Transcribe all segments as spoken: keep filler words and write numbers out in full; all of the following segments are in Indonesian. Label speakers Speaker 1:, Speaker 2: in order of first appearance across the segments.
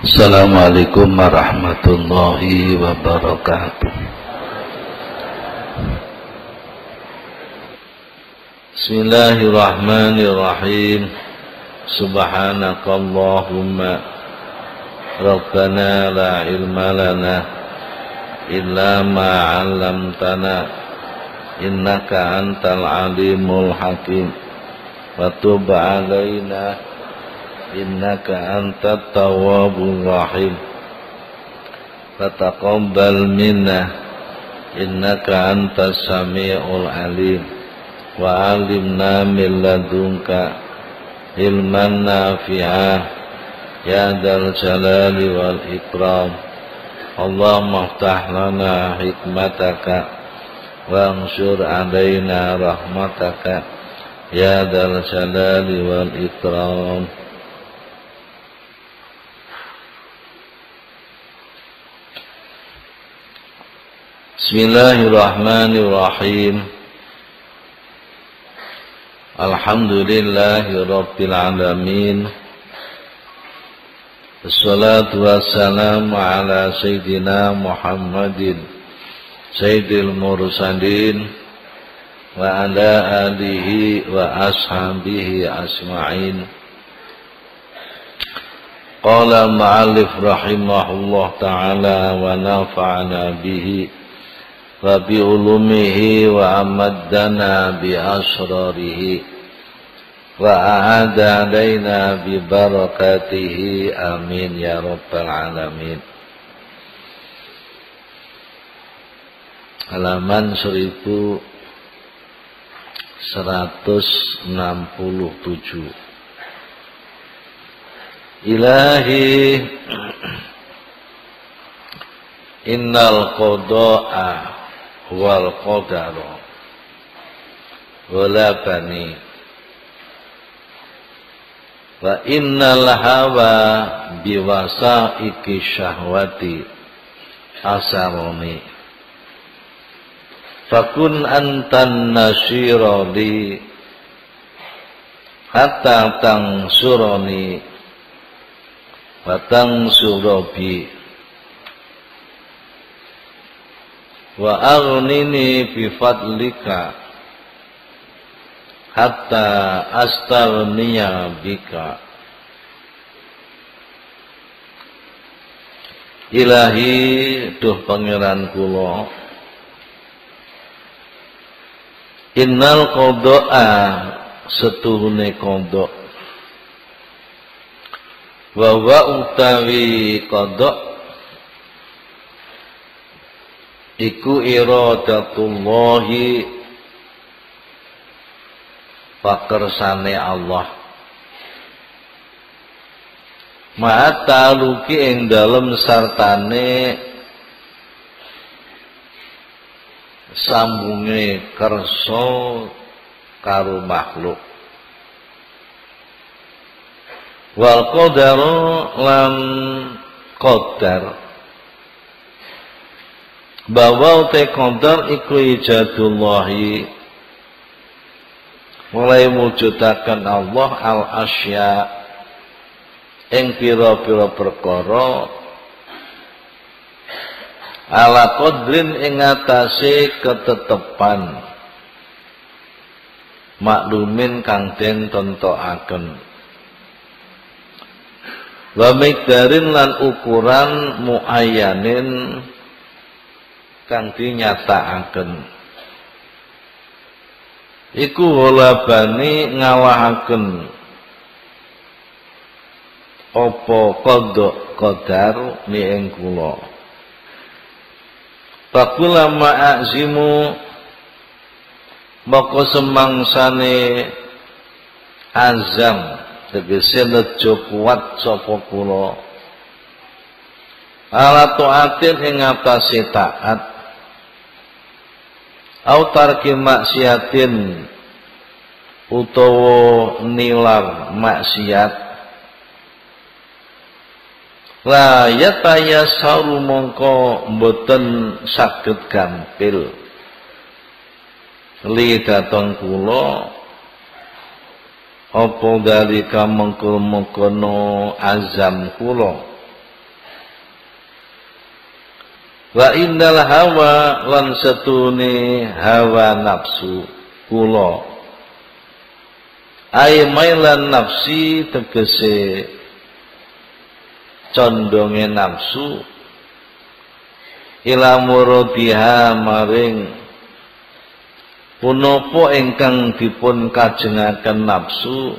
Speaker 1: Assalamualaikum warahmatullahi wabarakatuh. Bismillahirrahmanirrahim. Subhanakallahumma Rabbana la ilma lana illa ma 'allamtana innaka antal alimul hakim wa tub 'alaina innaka antat tawwabur rahim fataqabbal minna innaka antas samiul alim wa 'allimna min ladunka ilman nafi'ah ya dzal jalali wal ikram. Allahumma iftah lana hikmataka wa anshur 'alaina rahmataka ya dzal jalali wal ikram. Bismillahirrahmanirrahim. Alhamdulillahi rabbil alamin. Wassalatu wassalamu ala sayyidina Muhammadin sayyidil mursalin wa ala alihi wa ashabihi asma'in. Qala al-mu'allif rahimahullah ta'ala wa nafa'ana bihi wa bi ulumihi wa amaddana bi asrarihi wa a'ada alaina bi barakatihi amin ya rabbal alamin. Halaman seribu seratus enam puluh tujuh. Ilahi innal qada'a wal qadaru wala bani wa innal hawa biwasaiki syahwati asaroni fakun antan nasyirali hatta tang suroni wa tang surobi wa aghnini bi fadlika hatta astaghniya bika. Ilahi duh pangeran kula, innal qada'a setuhune qada wa wa utawi qada iku iradatullahi pakersane Allah ma'ataluki ing dalem sartane sambunge kersa karo makhluk wal qadaru lan qadar bahwa te qadar iku ijadullahi mulai mujudaken Allah al asya ing pira-pira perkara ala qadrin ing atase ketetepan maklumin kang den tontokaken wa miqdarin lan ukuran muayyanin kang dinyatakaken iku ghalabani ngalahaken apa qada qadar ni ing kula pakulama azimu maka semangsane azam tegese nejo kuat sapa kula ala taatin ing atase taat au tarki maksiatin utawa nilar maksiat la yatayasaru mongko mboten saged gampil li datang kula apa dalika mengkono azam kula Wa innal hawa lan setune hawa nafsu kula ay mailan nafsi tegese condonge nafsu ila muradiha maring punapa ingkang dipun kajengaken nafsu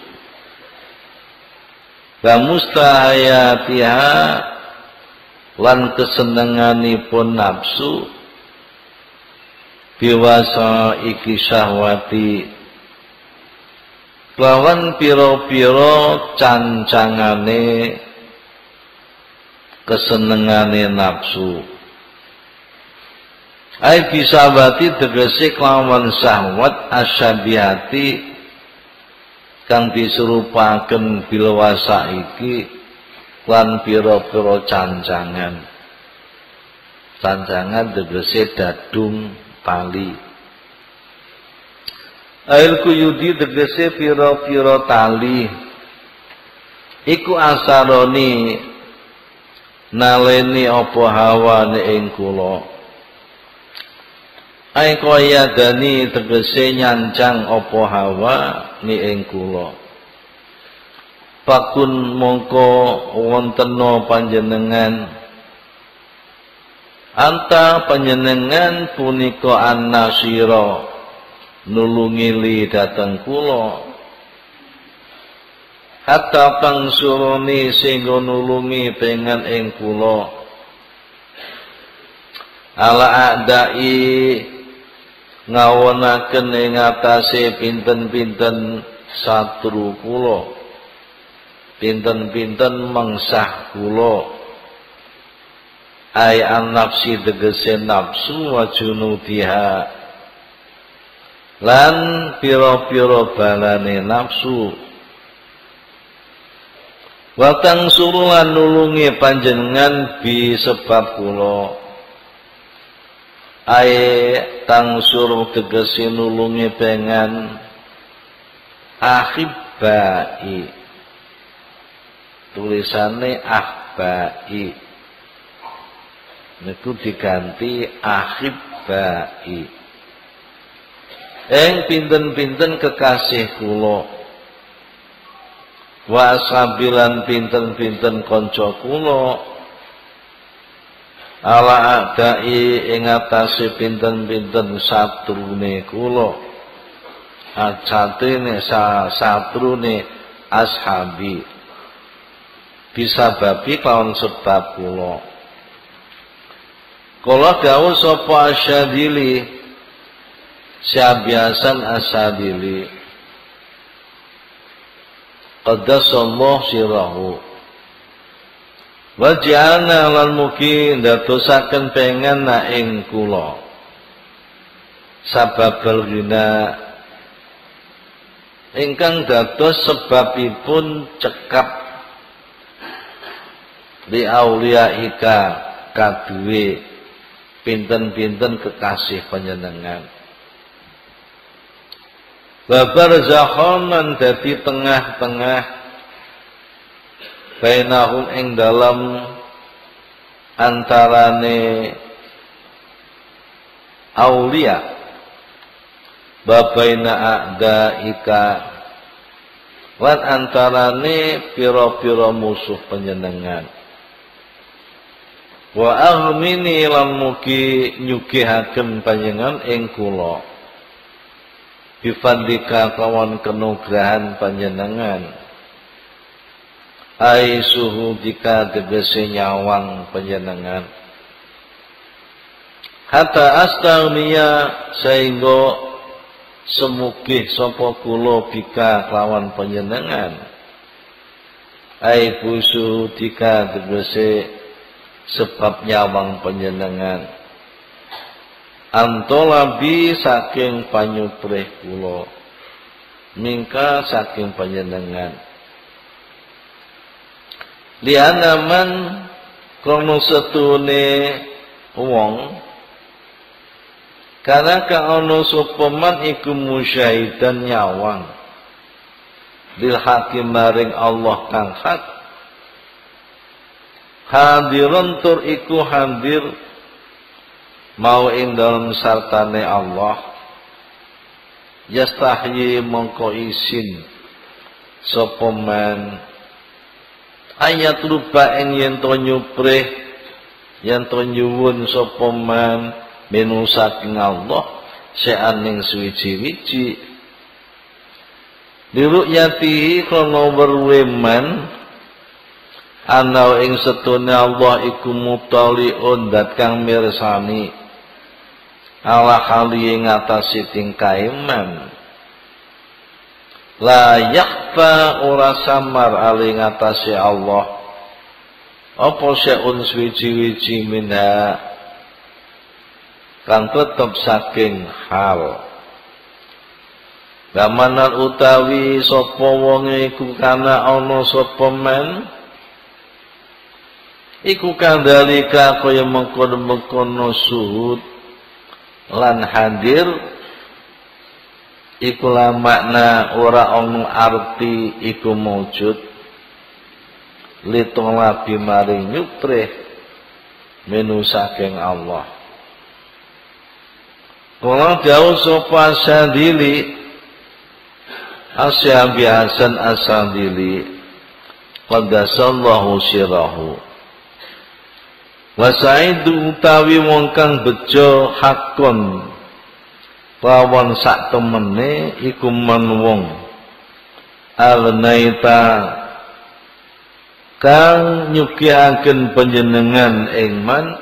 Speaker 1: wa mustahayatiha lan kesenenganipun nafsu biwasa iki syahwati lawan pira-pira cancangane kesenengane nafsu ai bisawati tegese kelawan syahwat asyabihati kang diserupaken bilwasa iki lan pira-pira cancangan cancangan tegese dadung tali ail kuyudi tegese pira-pira tali iku asaroni naleni apa hawane ing kula ai kaya dani tegese nyancang apa hawa ni ing kula pakun mongko wontena panjenengan anta panjenengan punika annasira nulungi li dateng kula hatta pangsuruni sehingga nulungi pengen ing kula ala a'dai ngawonaken ing atase pinten-pinten satru kula pinten-pinten mengsah kula ay an nafsi tegese nafsu wa junudiha lan pira-pira balane nafsu wa tangsuru lan nulungi panjenengan bi sebab kula ay tangsur tegese nulungi pengen akhibbai tulisane ahbai niku diganti akhibbai ing pinten-pinten kekasih kula wa sabilan pinten-pinten kanca kula ala adai ing atase pinten-pinten satrune kula acatene sa satrune ashabi bisa babi kawan sebab kula kula dawuh sapa asyadili syabiasan asadili qaddasallahu sirahu waj'alna lan mugi ndadosaken pengen na ing kula sababal ghina ingkang dados sebabipun cekap li auliyaika kaduwe pinten-pinten kekasih panjenengan babar zahonan dadi tengah-tengah bainahum ing dalam antarane aulia babaina a'daika lan antarane pira-pira musuh panjenengan wa aghmini lan mugi nyugihaken panjenengan ing kula bifadlika kawan kenugrahan panjenengan ai suhu jika tegese nyawang panjenengan hatta astaghniya sehingga semugih sapa kula bika kelawan panjenengan ai busu jika tegese sebab nyawang panjenengan antolabi saking panyuprih kula mingka saking panjenengan lianaman krono setune wong karena ka ono sopaman iku musyahidan nyawang bil hakim maring Allah kang hak hadiron tur iku hadir mau ing dalem sartane Allah yastahyi mongko isin sapa man ayat rupa ing yen to nyuprih yen to nyuwun sapa man minu saking Allah seaning suwiji-wiji diruyati krana werweman ana ing setune Allah iku mutaliun dat kang mirsani ala hali ngatasi tingkah iman la yakhfa ora samar ali ngatasi Allah apa seun suwiji-wiji minha kang tetep saking hal gamanan utawi sapa wong iku kana ana sapa men iku kandhalika kaya mengkono-mengkono suhud lan hadir iku la makna ora ono arti iku maujud litola bimaring nyutrih menu saking Allah. Kala dawuh sapa Asyadili Asyabi Hasan Asyadili qaddasallahu sirahu wa sa'idu utawi wong kang bejo hakon lawan sak temene iku man wong alnaita kang nyugihaken panjenengan ing man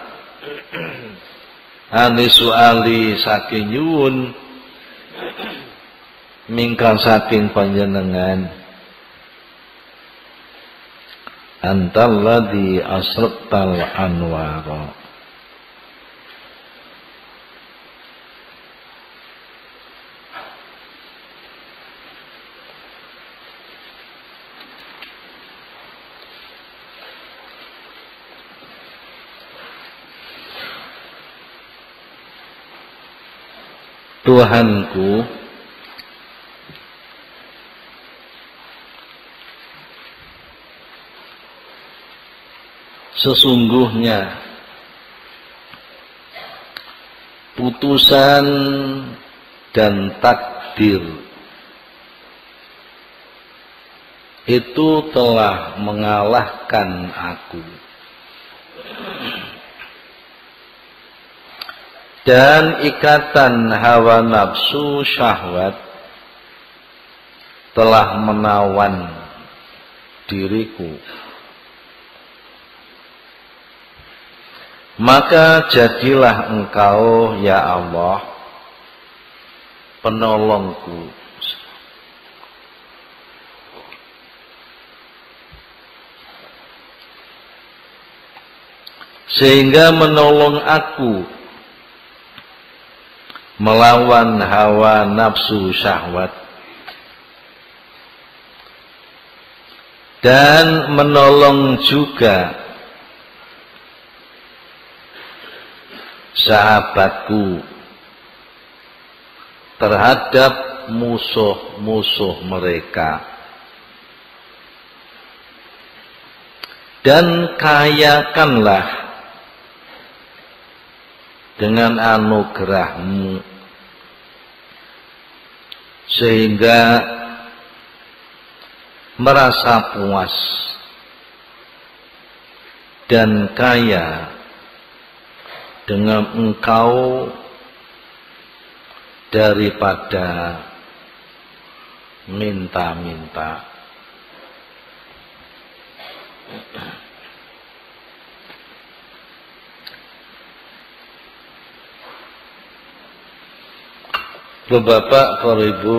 Speaker 1: ane suali saking nyuwun mingkang saking panjenengan antalladzi asraqtal anwara Tuhanku sesungguhnya putusan dan takdir itu telah mengalahkan aku dan ikatan hawa nafsu syahwat telah menawan diriku. Maka jadilah engkau ya Allah penolongku sehingga menolong aku melawan hawa nafsu syahwat dan menolong juga sahabatku terhadap musuh-musuh mereka dan kayakanlah dengan anugerahmu sehingga merasa puas dan kaya dengan engkau daripada minta-minta. Bapak, para Ibu,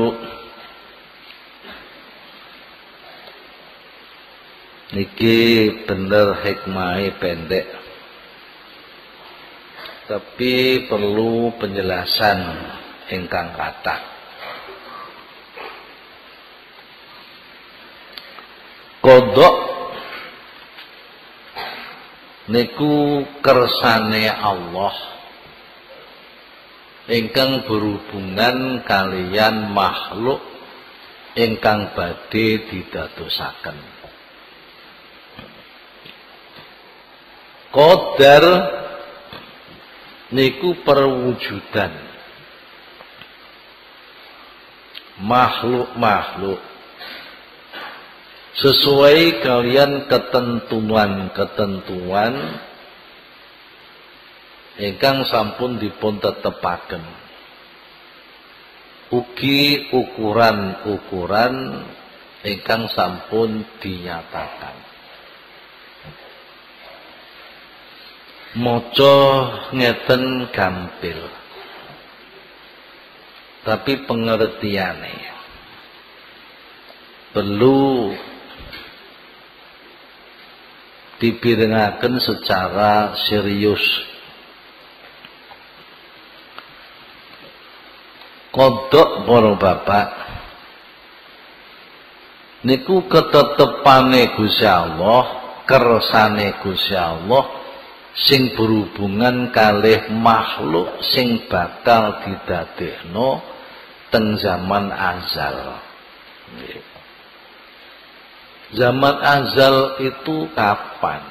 Speaker 1: niki bener hikmah pendek, tapi perlu penjelasan ingkang kathah. Kodok niku kersane Allah ingkang berhubungan kalian makhluk ingkang badhe didadosaken. Qadar niku perwujudan makhluk-makhluk sesuai kalian ketentuan-ketentuan ingkang sampun dipun tetepaken, ugi ukuran-ukuran ingkang sampun dinyatakan. Maca ngeten gampil, tapi pengertiane perlu dipirengaken secara serius. Kodok para bapak niku ketetepane Gusti Allah, kersane Gusti Allah sing berhubungan kalih makhluk sing bakal didadekno teng zaman azal. Zaman azal itu kapan?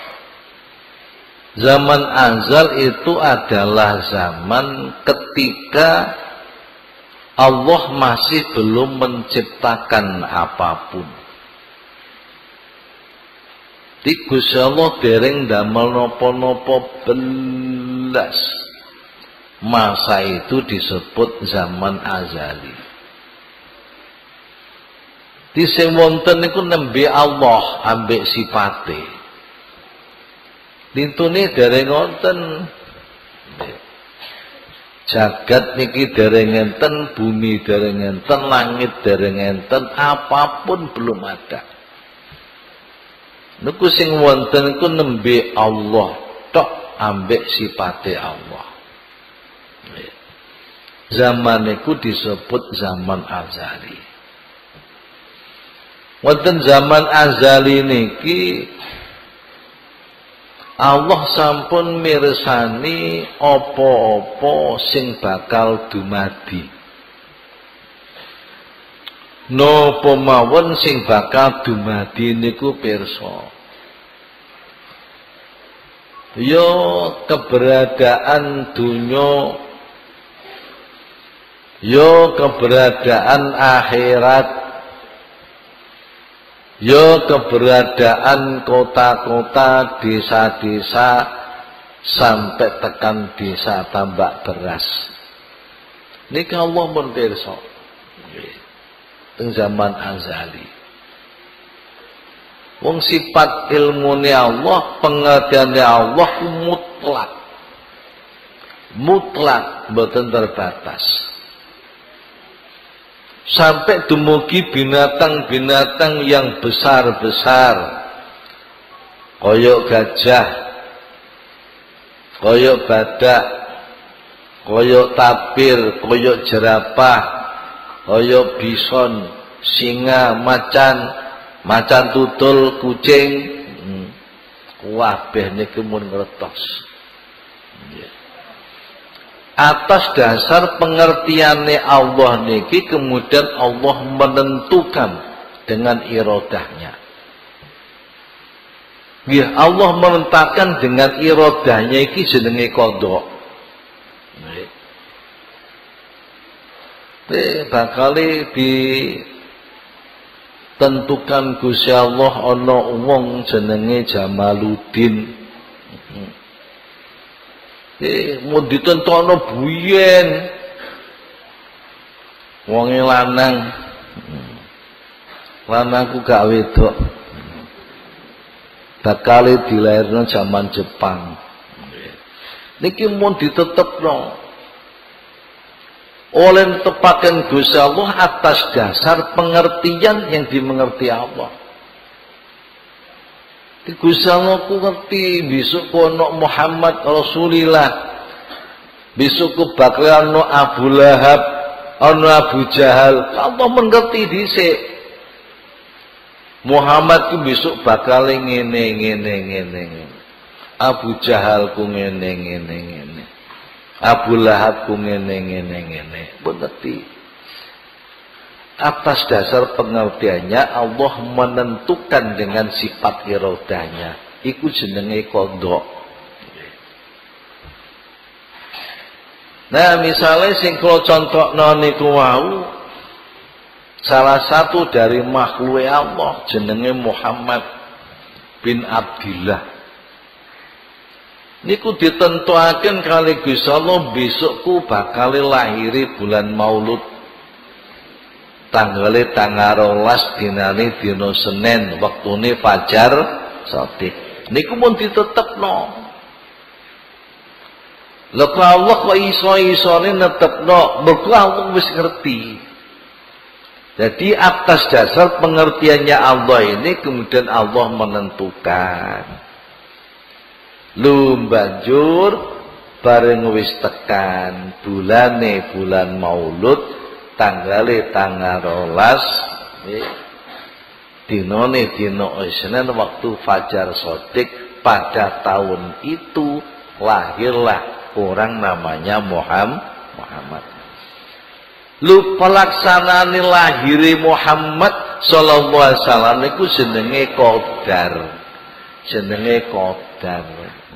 Speaker 1: Zaman azal itu adalah zaman ketika Allah masih belum menciptakan apapun. Di Gusti Allah dereng damel napa-napa belas. Masa itu disebut zaman azali. Di sing wonten niku nembe Allah ambek sifate. Lintune dereng wonten. Jagat niki dereng enten, bumi dereng enten, langit dereng enten, apapun belum ada. Niku sing wonten niku nembe Allah tok ambek sifate Allah. Zaman niku disebut zaman azali. Wonten zaman azali niki Allah sampun mirsani apa-apa sing bakal dumadi. Napa mawon sing bakal dumadi niku pirsa. Yo keberadaan dunya, yo keberadaan akhirat, yo keberadaan kota-kota, desa-desa, sampai tekan desa tambak beras. Niki Allah pun pirsa. Teng zaman azali. Wong sifat ilmune Allah, pengertiane Allah mutlak. Mutlak, mboten terbatas. Sampai dumugi binatang-binatang yang besar-besar, koyok gajah, koyok badak, koyok tapir, koyok jerapah, koyok bison, singa, macan, macan tutul, kucing, hmm. Wabeh niku mun ngertos. Atas dasar pengertiannya Allah niki kemudian Allah menentukan dengan irodahnya. Ya, Allah menentukan dengan irodahnya iki jenenge qadha. Nggih. Bakal ditentukan Gusti Allah ana wong jenenge Jamaluddin. Eh, mau ditentono buyen wonge lanang, lanangku gak wedok, bakal dilairno zaman Jepang. Niki mau ditetepno oleh tepaken Gusti Allah atas dasar pengertian yang dimengerti Allah. Gusti Allah ku ngerti besok kono Muhammad Rasulillah, besok ku bakal ono Abu Lahab, ono Abu Jahal. Allah mengerti dhisik. Muhammad ku besok bakal ngene ngene ngene. Abu Jahal ku ngene ngene ngene. Abu Lahab ku ngene ngene ngene. Mengerti. Atas dasar pengertiannya Allah menentukan dengan sifat irodahnya. Iku jenenge qadha. Nah, misalnya sing kula contohno niku wau salah satu dari makhluk Allah jenenge Muhammad bin Abdillah. Niku ditentuaken kali Gusti Allah besokku bakal lahiri bulan Maulud. Tanggale tanggal rolas dinane dina Senin, wektune fajar shadiq. Niku mun ditetepno. Lha Allah kok iso-isone netepno, mergo Allah wis ngerti. Jadi atas dasar pengertiannya Allah ini kemudian Allah menentukan. Lu banjur bareng wis tekan bulane bulan Maulud tanggale tanggal rolas dinane dina Senin waktu fajar shadiq. Pada tahun itu lahirlah orang namanya Muhammad. Lu pelaksanaan lahiri Muhammad sallallahu alaihi wasallam niku jenenge qadar. Jenenge qadar.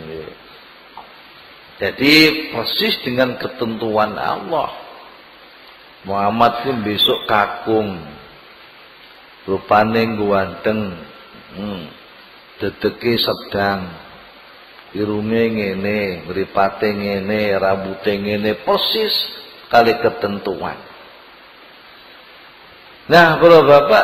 Speaker 1: Jadi persis dengan ketentuan Allah. Muhammad pun besok kakung. Rupane ganteng. Hmm. Dedeke sedang. Irunge ngene, mripate ngene, rambute ngene, persis kali ketentuan. Nah, para bapak,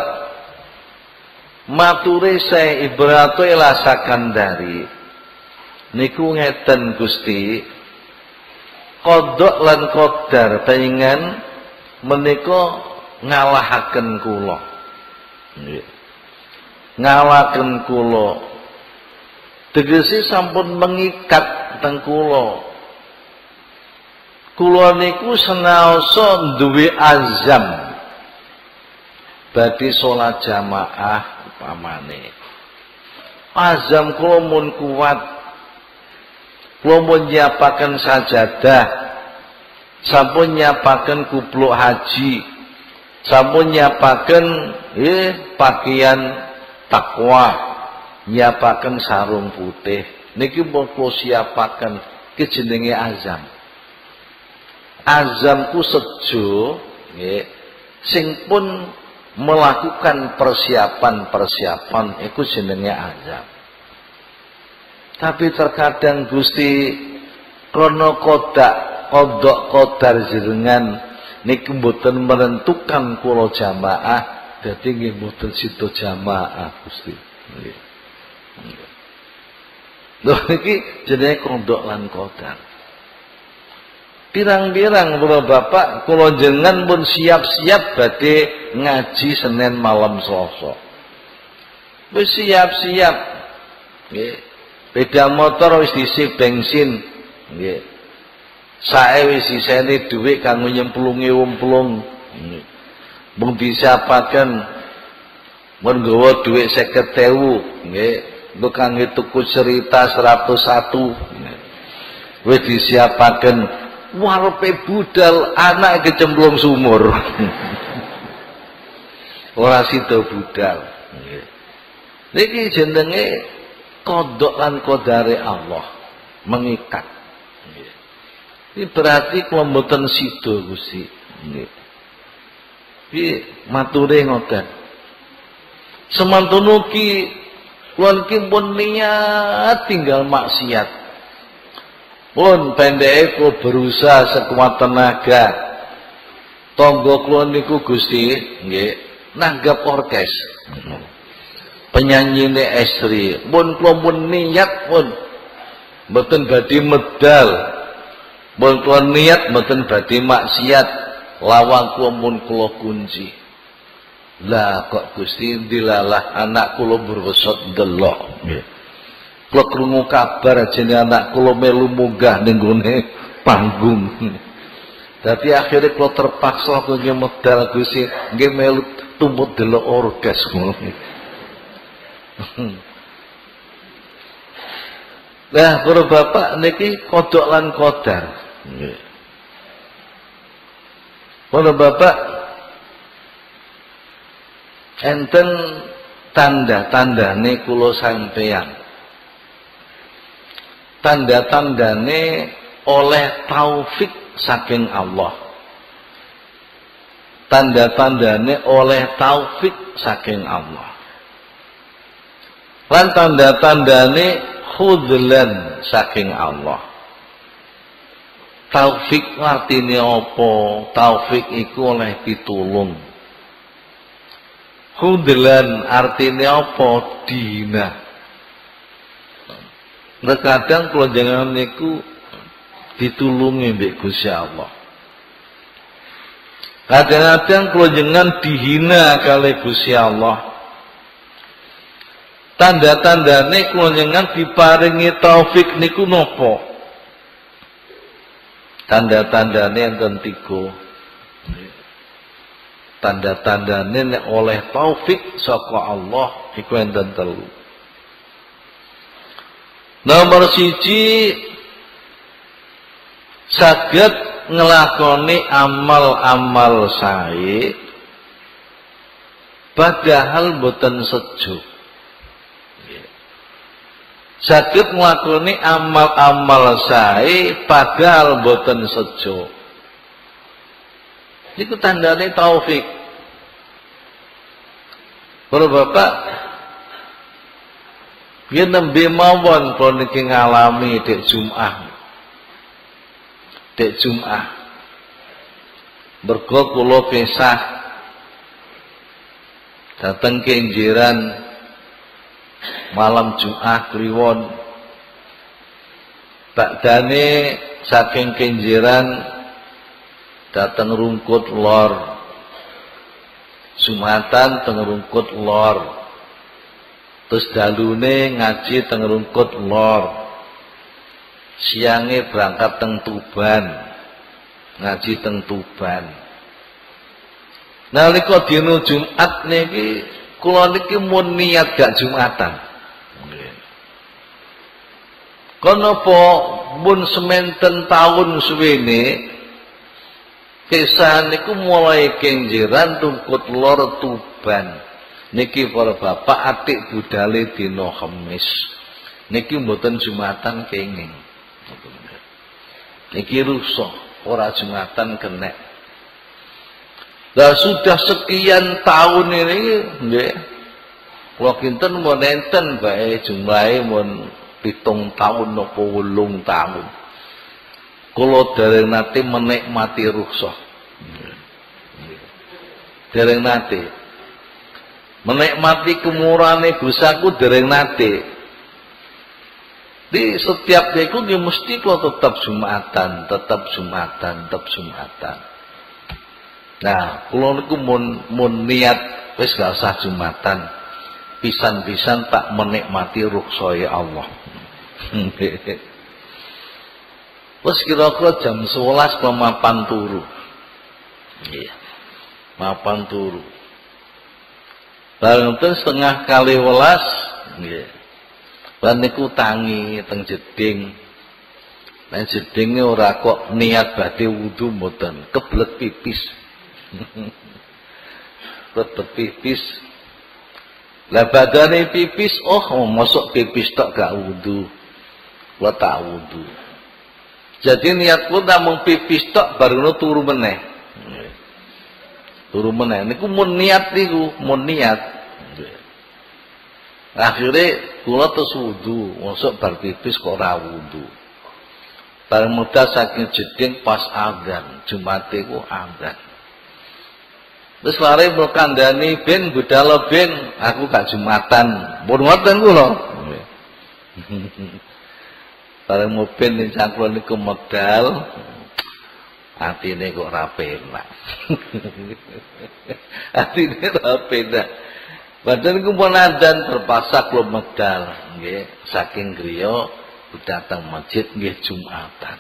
Speaker 1: mature saya Ibratu ila Sakandari niku ngeten Gusti, kodok lan qadar pengen menika ngalahaken kula. Nggih. Ngalahaken kula. Tegese sampun mengikat teng kula. Kula niku senaosa duwe azam badhe salat jamaah upamane. Azam kula mun kuat. Kula mun nyiapaken sajadah. Sampun nyiapaken kupluk haji. Sampun nyiapaken eh pakaian takwa. Nyiapaken sarung putih niki pun kula siapaken ki jenenge azam. Azamku sejo nggih sing pun melakukan persiapan-persiapan iku jenenge azam. Tapi terkadang Gusti krana kodak kodok kodar jenengan niki mboten menentukan kula jamaah dadi nggih mboten sida jamaah Gusti nggih. Lho iki jenenge kodok lan qadar. Pirang-pirang para bapak kula jenengan pun siap-siap badhe ngaji Senin malam Selasa. Wis siap-siap. Nggih. Beda motor wis diisi bensin. Nggih. Sae wis isene dhuwit kanggo nyemplungi umplung. Nggih. Mung disiapaken mun nggawa dhuwit seket ewu, nggih. Untuk kangge tuku cerita seratus satu wis disiapaken warepe budal anak kecemplung sumur. Ora sida budal. Niki jenenge kodok lan kodare Allah mengikat. Ini berarti kula mboten sida Gusti. Nggih. Piye mature ngoten. Semantun ugi kula iki pun niat tinggal maksiat. Pun pendeke kula berusaha sekuat tenaga. Tangga kula niku Gusti nggih nanggap orkes. Penyanyine estri. Pun kula pun niat pun mboten badhe medal. Pun kula niat mboten badhe maksiat. Lawang kula pun kula kunci. Lah kok Gusti dilalah anak kula berwesot delok nggih. Kula krungu kabar ajene anak kula melu munggah ning gone panggung. Dadi akhire kula terpaksa kangge medal Gusti nggih melu tumut delok orkes ngono. Lah para bapak niki kodok lan qadar nggih. Para bapak enten tanda-tandane kula sampeyan. Tanda-tandane oleh taufik saking Allah. Tanda-tandane oleh taufik saking Allah. Lan tanda-tandane khudlan saking Allah. Taufik artine apa? Taufik iku oleh pitulung. Khudlan artine apa? Dina. Terkadang kula jangan niku ditulungi mbek Gusti Allah. Kadang-kadang kula jangan dihina kali Gusti Allah. Tanda-tandane kula jangan diparingi taufik niku napa? Tanda-tandane enten tiga. Tanda-tandane nek oleh taufik saka Allah iku enten telu. Nomor siji, saged ngelakoni amal-amal sae padahal boten sejuk. Saged ngelakoni amal-amal sae padahal boten sejuk. Iku tandane taufik. Para bapak, yen nembe mawon kula niki ngalami dek Jumat. Dek Jumat mergo kula pisah dateng kenjeran malam Jumat kliwon bakdane saking kenjeran dateng Rungkut Lor Jumatan teng Rungkut Lor terus dalune ngaji teng Rungkut Lor siange berangkat teng Tuban ngaji teng Tuban. Nalika dina Jumat niki kula niki mun niat gak Jumatan. Kono apa mun sementen taun suwene kisah niku mulai kenjeran Rungkut Lor Tuban. Niki para bapak atik budale dina Kamis. Niki mboten Jumatan kenging. Niki rusuh, ora Jumatan kenek. Lah sudah sekian tahun ini, nggih. Kula kinten mun enten bae jumlahe mun pitung tahun napa wolung tahun. Kula dereng nate menikmati rusuh. Dereng nate. Menikmati kemurahane Gustaku dereng nate. Di setiap niku dia mesti kok tetap Jumatan, tetap Jumatan, tetap Jumatan. Nah, kula niku mun mun niat wis gak usah Jumatan. Pisan-pisan tak menikmati rukhsah Allah. Wis kira-kira jam sewelas mapan turu. Iya. Mapan turu. Bareng setengah kali welas, nggih. Lan niku tangi teng jeding. Lan jedinge ora kok niat badhe wudu mboten, kebelet pipis. Kebelet pipis. Lah badane pipis, oh mosok pipis tok gak wudu. Kula tak wudu. Jadi niatku namung pipis tok baru turu meneh. Turu meneh niku mun niat niku, mun niat. Akhirnya kula terus wudu, mosok bar pipis kok ora wudu. Bareng muda saking jeding pas adzan, Jumate ku adzan. Terus lare mbok kandhani ben budal ben aku gak Jumatan. Pun ngoten kula. Bareng moben ning cangkul niku medal. Atine kok ora penak. Atine ora penak. Badan kumpul adzan terpaksa kula medal nggih saking griya datang masjid nggih Jumatan.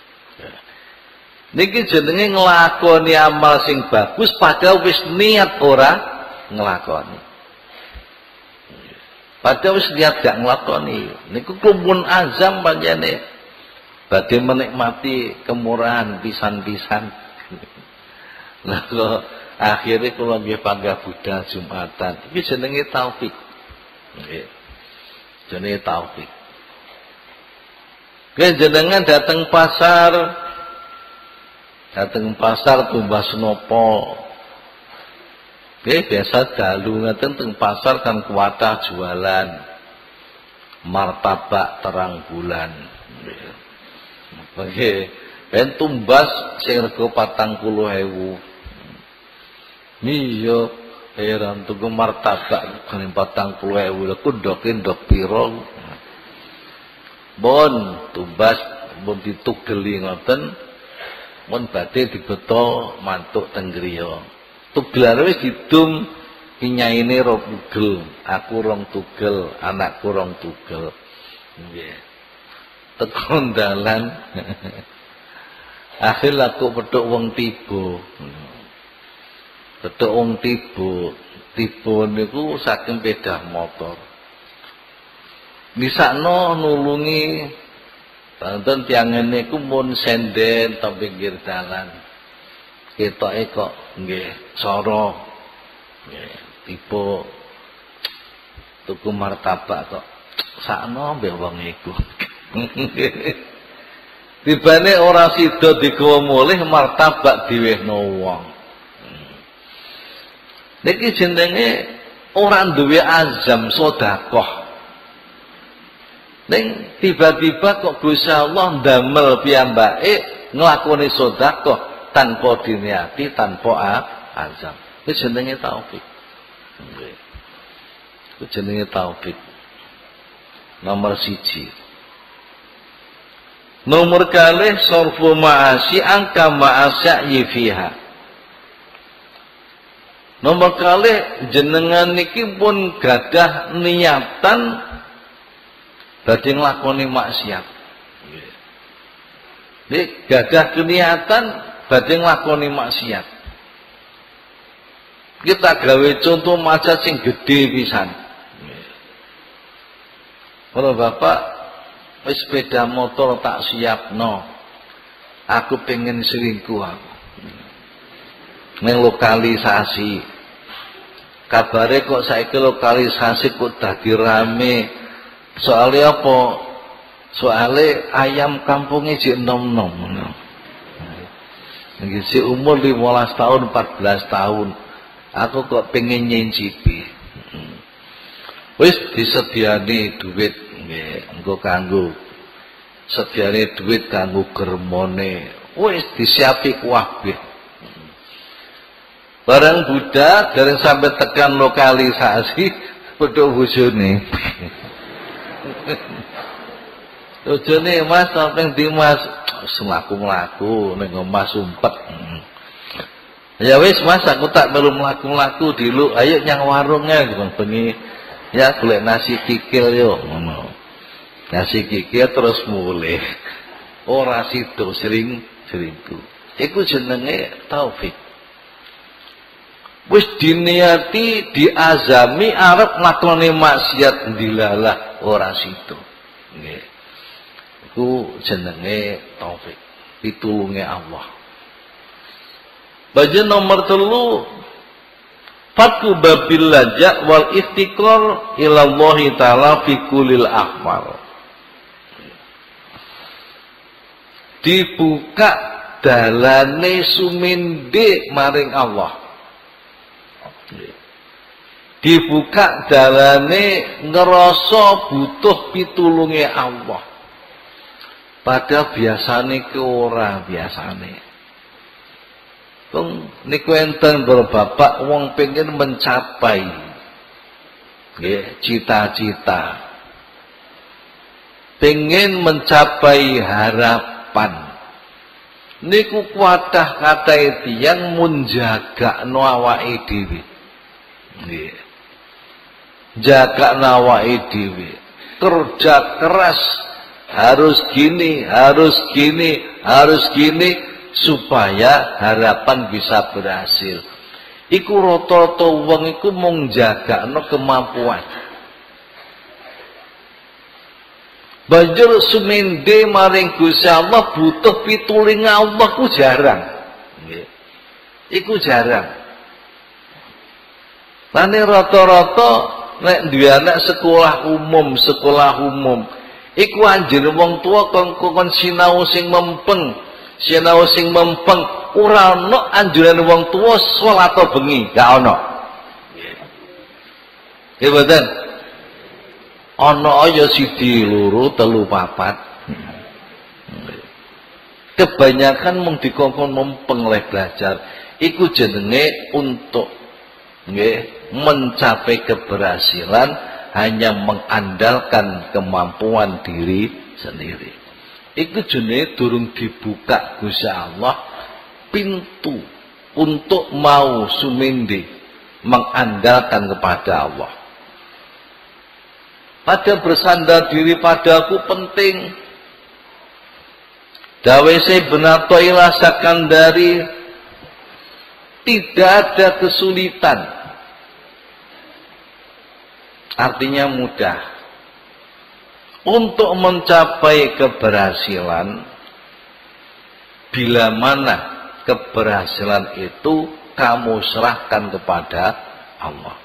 Speaker 1: Niki jenenge nglakoni amal sing bagus padahal wis niat ora nglakoni. Padahal wis niat gak nglakoni. Niku kumpul azam panjene badhe menikmati kemurahan pisan-pisan. Lah kok akhirnya kula nggih panggah budal Jumatan. Iki jenenge taufik. Nggih. Jenenge taufik. Nggih jenengan dateng pasar Dateng pasar tumbas nopo. Oke, biasa dalu ngaten teng pasar kan kuatah jualan martabak terang bulan. Oke, ben tumbas sing rega patang puluh ewu. Iya, heran tuku martabak kan patang puluh ewu lho kundoke ndok pira. Bon tumbas mun ditugeli ngoten mun badhe dibeto mantuk teng griya. Tugelan wis didum kinyaine ro tugel, aku rong tugel, anakku rong tugel. Nggih. Tekon dalan. Akhir aku petuk wong tiba. Petuk wong tiba. Tiba niku saking sepeda motor. Misakno nulungi tonton tiang niku mun senden ta pinggir dalan. Ketoke kok nggih cara nggih tipe tuku martabak kok sakno mbek wong iku. Tibane ora sida digawa mulih martabak diwehno wong. Niki jenenge ora duwe azam sedekah. Ning tiba-tiba kok Gusti Allah ndamel piyambake nglakoni sedekah tanpa diniati, tanpa azam. Itu jenenge taufik. Itu jenenge taufik. Nomor siji. Nomor kalih sarfu ma'asi angka ma'asya'i fiha. Nomor kalih jenengan niki pun gadah niatan badhe nglakoni maksiat. Nggih, gadah keniatan badhe nglakoni maksiat. Kita gawe contoh maksiat sing gedhe pisan. Kalau Bapak wis sepeda motor tak siapno. Aku pengen selingkuh aku. Neng lokalisasi. Kabare kok saiki lokalisasi kok dadi rame. Soalnya apa? Soalnya ayam kampungnya jek nom-nom. Si umur lima belas tahun, empat belas tahun. Aku kok pengen nyincipi. Wis disediani duit nggih, engko kanggo sediane duit kanggo germone. Wis disiapi kabeh. Barang budak dari sampai tekan lokalisasi pedho bojone. Bojone Mas sampe ndi Mas? Selaku-melaku ning omah sumpet. Ya wis Mas aku tak melu mlaku-mlaku diluk ayo nyang warungnya bengi ya golek nasi kikil yo ngono. Nasi kikil terus mulih. Ora sido sering seringku. Iku jenenge taufik. Wis diniati diazami arep nglakoni maksiat ndilalah ora sido. Nggih. Iku jenenge taufik, pitulunge Allah. Bagian nomor telu fatku babil laja wal istiqrar ila Allah taala fi kulil ahwal. Dibuka dalane suminde maring Allah. Dibuka dalane ngerasa butuh pitulunge Allah. Pada biasane ke ora biasane. Wong niku enten bapak wong pengen mencapai nggih cita-cita. Pengen mencapai harapan. Niku kuatah kata tiyang mun jagakno awake dhewe. Nggih. Jagakno awake dhewe. Kerja keras harus gini, harus gini, harus gini supaya harapan bisa berhasil. Iku rata-rata wong iku mung jagakno kemampuan. Banjur sumende maring Gusti Allah butuh pituling Allah ku jarang. Nggih. Iku jarang. Lane rata-rata nek duwe anak sekolah umum, sekolah umum iku anjene wong tua kon kon sinau sing mempeng Sinau sing mempeng ora ana anjuran wong tuwa salat bengi, gak ana. Nggih mboten. Ana ya siji loro telu papat. Kebanyakan mung dikongkon mempeng leh belajar. Iku jenenge untuk nggih mencapai keberhasilan hanya mengandalkan kemampuan diri sendiri. Iku jenenge durung dibuka Gusti Allah pintu untuk mau sumindi mengandalkan kepada Allah. Pada bersandar diri padaku penting. Dawese benatoilah sakandari, tidak ada kesulitan. Artinya mudah. Untuk mencapai keberhasilan, bila mana keberhasilan itu kamu serahkan kepada Allah.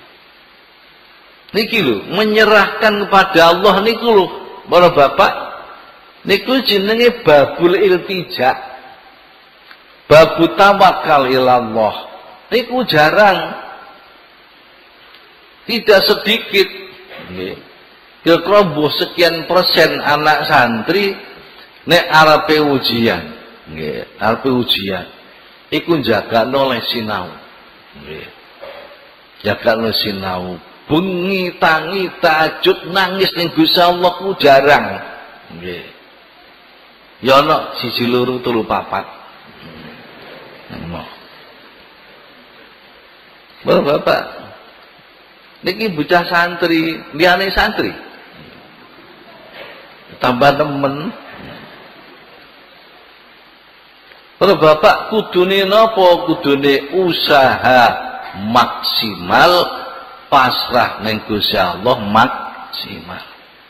Speaker 1: Niki lho, menyerahkan kepada Allah niku lho, para bapak, niku jenenge babul iltija. Babu tawakal ilallah. Niku jarang. Tidak sedikit. Nggih. Kira-kira sekian persen anak santri nek arepe ujian. Nggih, arepe ujian. Iku njagakno le sinau. Nggih. Jagakno sinau. Bengi tangi tahajud nangis ning Gusti Allah ku jarang. Nggih. Ya ana siji loro telu papat. Hmm. Bapak, niki bocah santri, liyane santri. Tambah temen. Para bapak kudune napa? Kudune usaha maksimal. Pasrah ning Gusti Allah maksimal.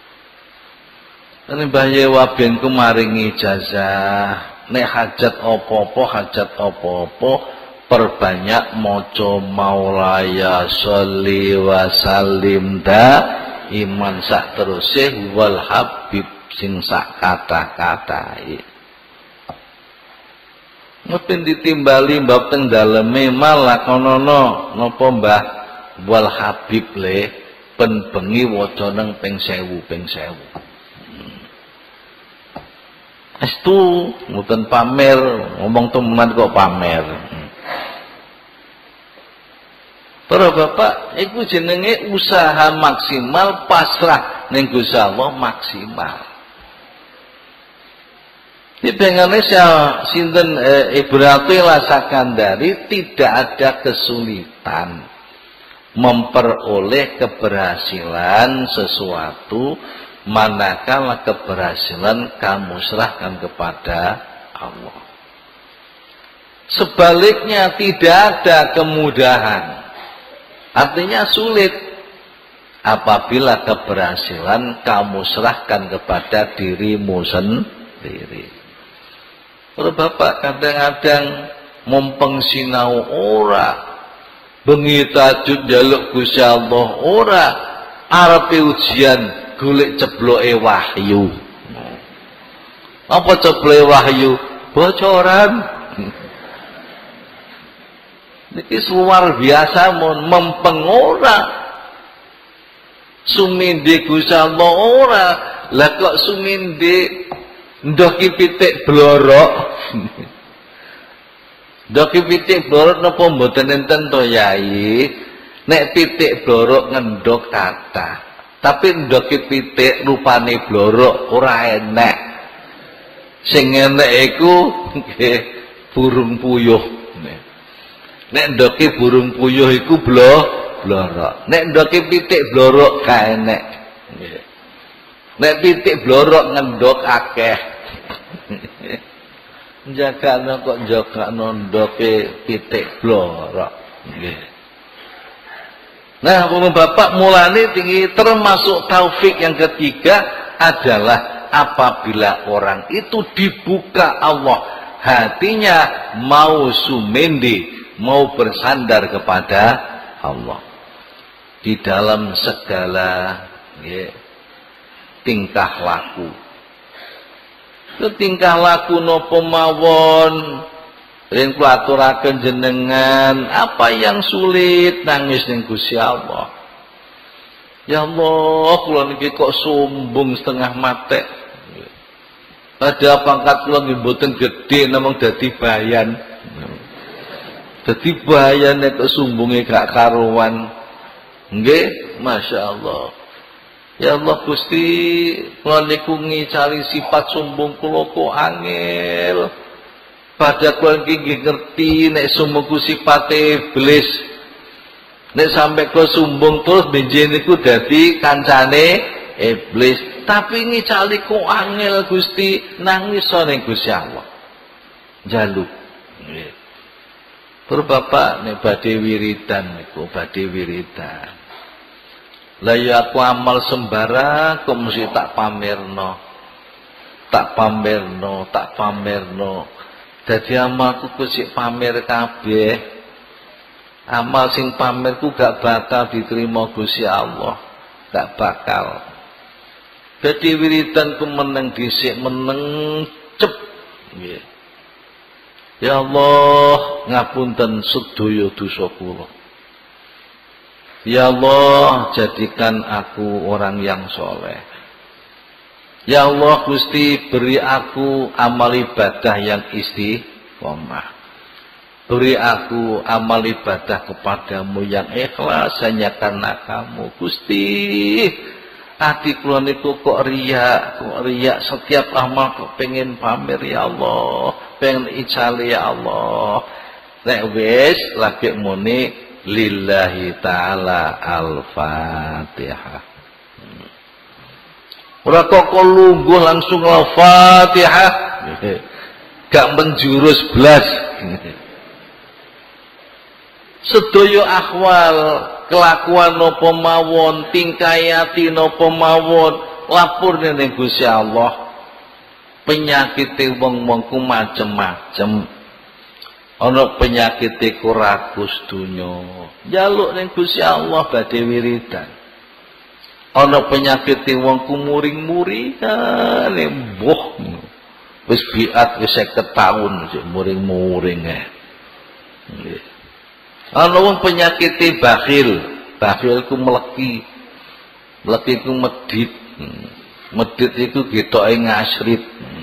Speaker 1: Ini bayi wabian ku maringi ijazah. Nek hajat apa-apa, hajat apa-apa, perbanyak maca maulaya sholli wa sallim da iman sak terusé wal habib sing sak kata-katai. Mungkin ditimbali bab teng daleme malah konono napa Mbah wal habib le ben bengi waca nang ping sewu ping sewu. Estu mboten pamer, ngomong temenan kok pamer. Para bapak, iku jenenge usaha maksimal pasrah ning Gusti Allah maksimal. Di Indonesia sinten e, Ibrahim Sakandari tidak ada kesulitan memperoleh keberhasilan sesuatu manakala keberhasilan kamu serahkan kepada Allah. Sebaliknya tidak ada kemudahan. Artinya sulit apabila keberhasilan kamu serahkan kepada dirimu sendiri. Kalau bapak kadang-kadang mumpeng sinau ora, bengi tahajud njaluk Gusti Allah ora, arepe ujian golek cebloke wahyu. Apa cebloke wahyu? Bocoran. Niki luar biasa mon mempeng ora. Suminde Gusti Allah ora, lah kok suminde ndoki pitik blorok. Ndoki pitik blorok napa mboten enten to Yai? Nek pitik blorok ngendok kathah. Tapi ndoki pitik rupane blorok ora enek. Sing enek iku nggih burung puyuh. Nek ndoki burung puyuh iku blo blorok. Nek ndoki pitik blorok gak enek. Nggih. Nek pitik blorok ngendok akeh. Jagane kok jagane ndoke pitik blorok. Nggih. Nah, Bapak mulane tinggi termasuk taufik yang ketiga adalah apabila orang itu dibuka Allah hatinya mau sumende, mau bersandar kepada Allah di dalam segala ya, tingkah laku. tingkah laku napa mawon yen kula aturaken jenengan, apa yang sulit nangis ning Gusti Allah. Ya Allah, kula niki kok sombong setengah mate. Ada pangkat kula nggih mboten gedhe namung dadi bayan. Dadi bayan nek sumbunge gak karuan. Nggih, masyaallah. Ya Allah Gusti, kula niku ngicari sifat sombong kula kok angel. Padha kula nggih ngerti nek sombong ku sifate iblis. Nek sampe kula sombong terus benjen niku dadi kancane iblis. Tapi ngicali kok angel Gusti, nangis ning Gusti Allah. Njaluk. Nggih. Tur Bapak nek badhe wiridan niku badhe wiridan. Lah ya aku amal sembarang kok mesti tak pamerno. Tak pamerno, tak pamerno. Dadi amalku kok sik pamer kabeh. Amal sing pamerku gak bakal diterima Gusti Allah. Gak bakal. Dadi wiridan ku meneng dhisik meneng cep. Nggih. Ya Allah, ngapunten sedaya dosa kula. Ya Allah, jadikan aku orang yang soleh. Ya Allah Gusti, beri aku amal ibadah yang istiqomah. Beri aku amal ibadah kepadamu yang ikhlas hanya karena kamu Gusti. Hati kula niku kok riak, kok riak setiap amal kok pengen pamer ya Allah, pengen icali ya Allah. Nek wis lagi muni lillahi ta'ala al-Fatihah. Ora kok lungguh langsung al-Fatihah. Gak menjurus blas. Sedaya akhwal kelakuan napa mawon, tingkayati napa mawon, lapor ning Gusti Allah. Penyakite wong-wong ku macem-macem. Ana penyakite ku rakus donya. Njaluk ning Gusti Allah badhe wiridan. Ana penyakite wong ku muring-muringan, mbuh. Wis biat wis seket taun sik muring-muring ae. Nggih. Ana wong penyakite bakhil, bakhil ku meleki. Meleki ku medit. Medit iku getoke ngasrit.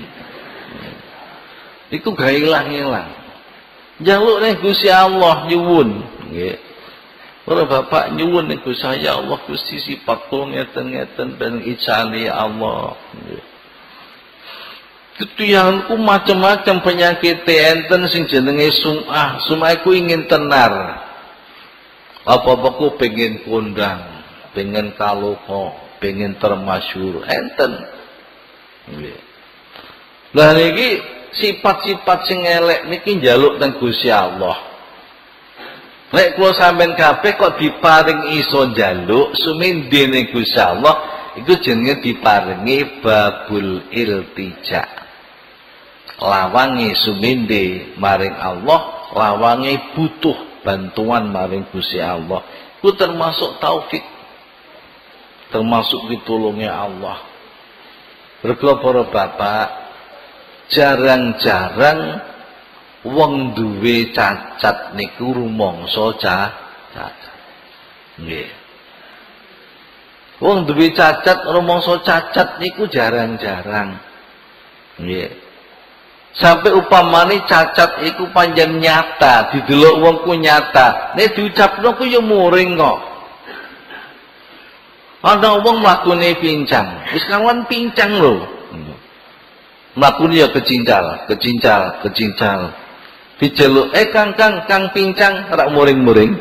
Speaker 1: Iku gak ilang-ilang. Njaluk ning Gusti Allah nyuwun, nggih. Ora Bapak nyuwun ning Gusti ya Allah Gusti sifat kula ngeten-ngeten ben icali Allah. Nggih. Ketiyanganku macam-macam penyakit enten sing jenenge sum'ah. Sum'ah ku ingin tenar. Apa-apa ku pengen kondang, pengen kaloka, pengen termasyhur, enten. Nggih. Lah niki sifat-sifat sing elek niki njaluk teng Gusti Allah. Nek kula sampean kabeh kok diparing iso njaluk sumindhe ning Gusti Allah, iku jenenge diparingi babul iltija. Lawangi sumindhe maring Allah, lawangi butuh bantuan maring Gusti Allah. Ku termasuk taufik, termasuk pitulunge Allah. Berkula para bapak, jarang-jarang wong duwe cacat niku rumangsa cacat. Nggih. Wong duwe cacat rumangsa cacat niku jarang-jarang. Nggih. Sampai upamane cacat iku panjang nyata, didelok wong ku nyata. Nek diucapno ku ya muring kok. Ana wong mlakune pincang, wis kawan pincang lho. Mlakune ya kecincal, kecincal, kecincal. Diceluk, "Eh Kang Kang, Kang pincang," ora muring-muring.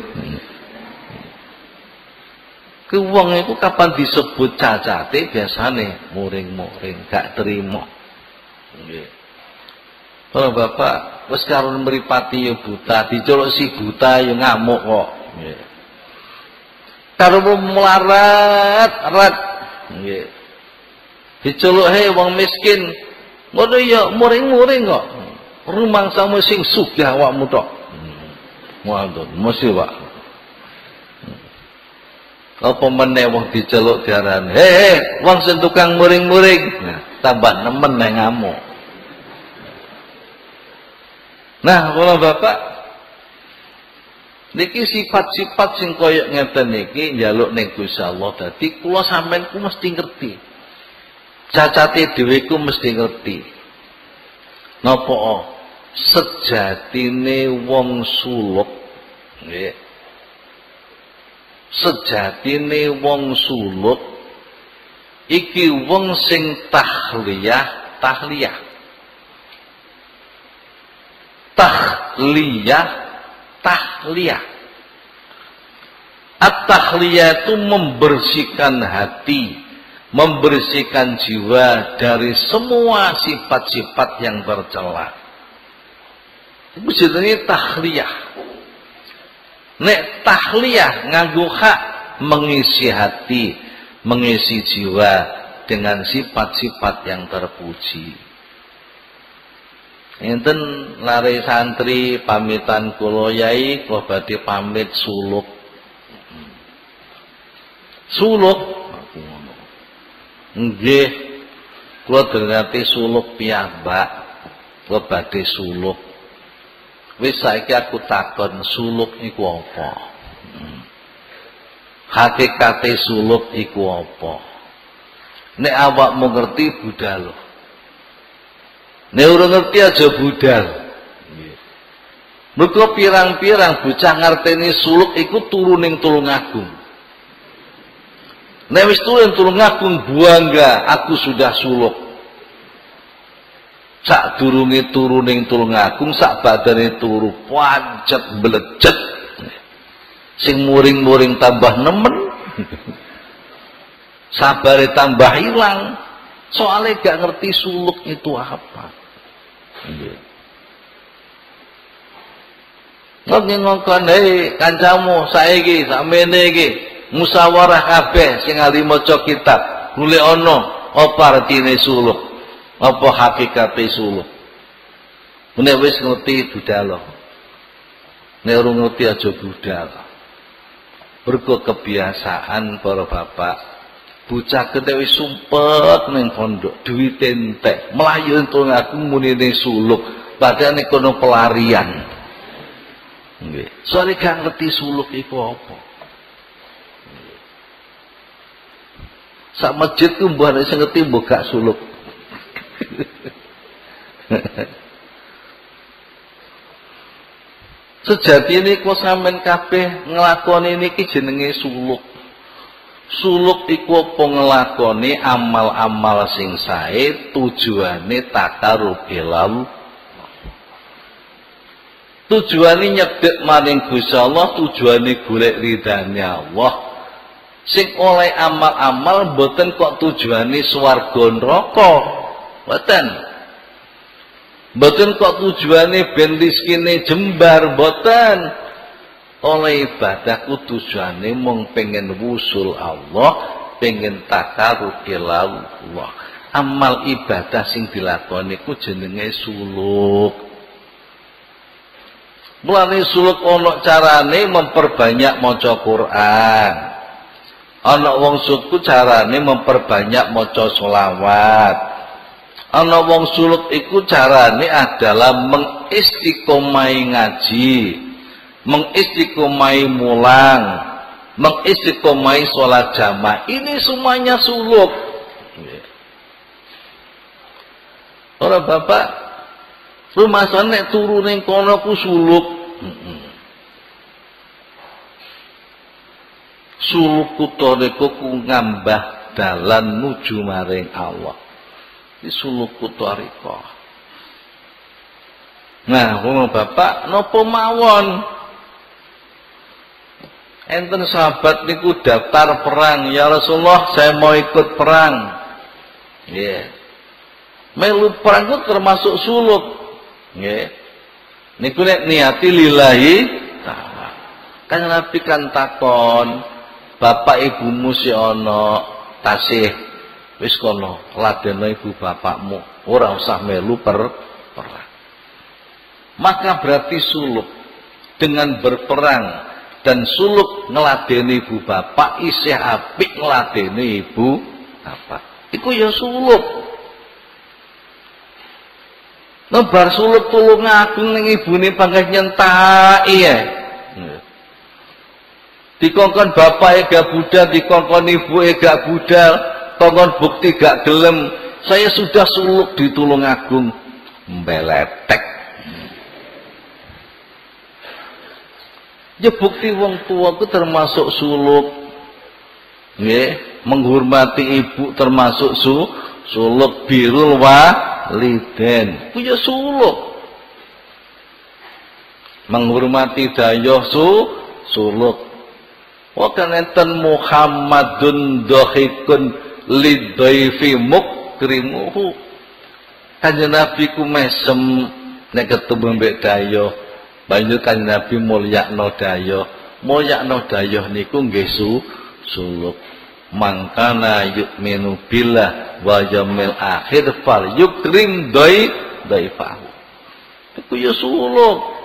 Speaker 1: Ku wong iku kapan disebut cacate biasane muring-muring, gak terima. Nggih. Kalau Bapak wis karun mripati ya buta, dicolok si buta ya ngamuk kok. Nggih. Karo melarat, rat. Nggih. Dicolok he wong miskin, ngono ya muring-muring kok. Rumangsamu sing sugih awakmu tok. Ngono, mesti Pak. Apa meneh wong diceluk diarani, "He, he, wong sing tukang muring-muring." Nah, tambah nemen nang ngamuk. Nah, kalau Bapak niki sifat-sifat sing koyok ngeten niki njaluk ning Gusti Allah dadi kula sampean ku mesti ngerti. Cacate dhewe ku mesti ngerti. Napa sejatine wong suluk nggih. Sejatine wong suluk iki wong sing tahliyah, tahliyah. Tahliyah, tahliyah. At-tahliyah itu membersihkan hati, membersihkan jiwa dari semua sifat-sifat yang tercela. Itu jenenge tahliyah. Nek tahliyah nganggo hak mengisi hati, mengisi jiwa dengan sifat-sifat yang terpuji. Enten lare santri pamitan kula yai kula badhe pamit suluk. Suluk aku ngono. Nggih, kula derengati suluk piyambak. Kula badhe suluk. Wis saiki aku takon suluk iku apa? Hmm. Hakikate suluk iku apa? Nek awakmu ngerti budal. Nek ora ngerti aja budal. Mergo pirang-pirang bocah ngarteni suluk iku turuning Tulungagung. Nek wis turun Tulungagung bangga aku sudah suluk. Sak durunge turuning Tulungagung sak badane turu pancet blejet. Sing muring-muring tambah nemen. Sabare tambah hilang. Soalnya gak ngerti suluk itu apa. Nggih ngongkon hei kancamu saiki sakmene iki musyawarah kabeh sing ali maca kitab golek ana apa artine suluk apa hakikate suluk nek wis ngerti budal nek ora ngerti aja budal mergo kebiasaan para bapak bocah gede wis sumpet ning pondok duwit entek mlayu entuk aku muni ning suluk padahal nek kono pelarian nggih soalé gak ngerti suluk iku apa sak masjid ku mbah nek sing ngerti mbok gak suluk sejatine kok sampean kabeh nglakoni niki jenenge suluk. Suluk iku apa nglakoni amal-amal sing sae tujuane taqarrubillah. Tujuane nyedhek maring Gusti Allah, tujuane golek ridane Allah. Sing oleh amal-amal mboten kok tujuane swarga neraka. Mboten. Mboten kok tujuane ben rezekine jembar, mboten. Oleh ibadahku tujuane mung pengen wusul Allah, pengen takarrub ila Allah. Amal ibadah sing dilakoni ku jenenge suluk. Mulane suluk ana carane memperbanyak maca Quran. Ana wong suluk ku carane memperbanyak maca selawat. Ana wong suluk iku carane adalah mengistiqomai ngaji. Mengistiqomai mulang, mengistiqomai sholat jamaah. Ini semuanya suluk. Orang bapak, rumah sana turun yang kono ku suluk. Suluk ku toreko ku ngambah dalan nuju maring Allah. Ini suluk ku toreko. Nah, rumah bapak, nopo mawon. Enten sahabat niku daftar perang, ya Rasulullah saya mau ikut perang. Nggih. Yeah. Melu perang itu termasuk suluk. Nggih. Yeah. Niku nek niati lillahi ta'ala. Kan Nabi kan takon, bapak ibumu si ana tasih wis kono ladeno ibu bapakmu, ora usah melu per perang. Maka berarti suluk dengan berperang dan suluk ngeladeni ibu bapak isih apik ngeladeni ibu bapak. Iku ya suluk. Nebar suluk Tulungagung ning ibune pangkat nyentaki ya. Dikongkon bapake gak budal, dikongkon ibuke gak budal, kongkon bukti gak gelem. Saya sudah suluk di Tulungagung, mbeletek. Ya bukti wong tua ku termasuk suluk. Nggih, menghormati ibu termasuk su suluk, birrul waliden. Ku ya suluk. Menghormati dayah su suluk. Wa kana enten Muhammadun dhahikun lidhaifi mukrimuhu. Kanjeng Nabi ku mesem nek ketemu mbek dayah. Banjur Kanjeng Nabi mulyakno dayah. Mulyakno dayah niku nggih su suluk. Mangkana yu'minu billah wa yaumil akhir fal yukrim dai daifahu. Iku ya suluk.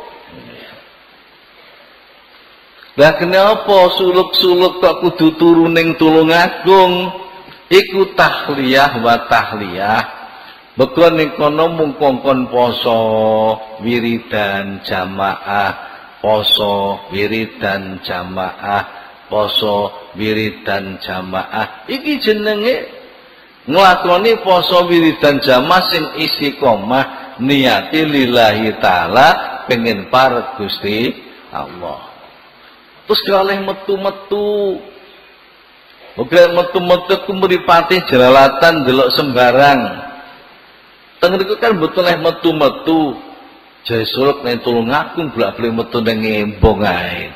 Speaker 1: Lah kenapa suluk-suluk kok kudu turu ning Tulungagung? Iku tahliyah wa tahliyah. Beko ning kono mung kongkon poso, wiridan jamaah, poso, wiridan jamaah, poso, wiridan jamaah. Iki jenenge nglakoni poso wiridan jamaah sing istiqomah niati lillahi taala pengen parek Gusti Allah. Terus kalih metu-metu. Oke metu-metu ku mripate jelalatan delok sembarang. Teng niku kan betul leh metu-metu. Jae suluk ning Tulungagung bolak-balik metu ning Embong ae.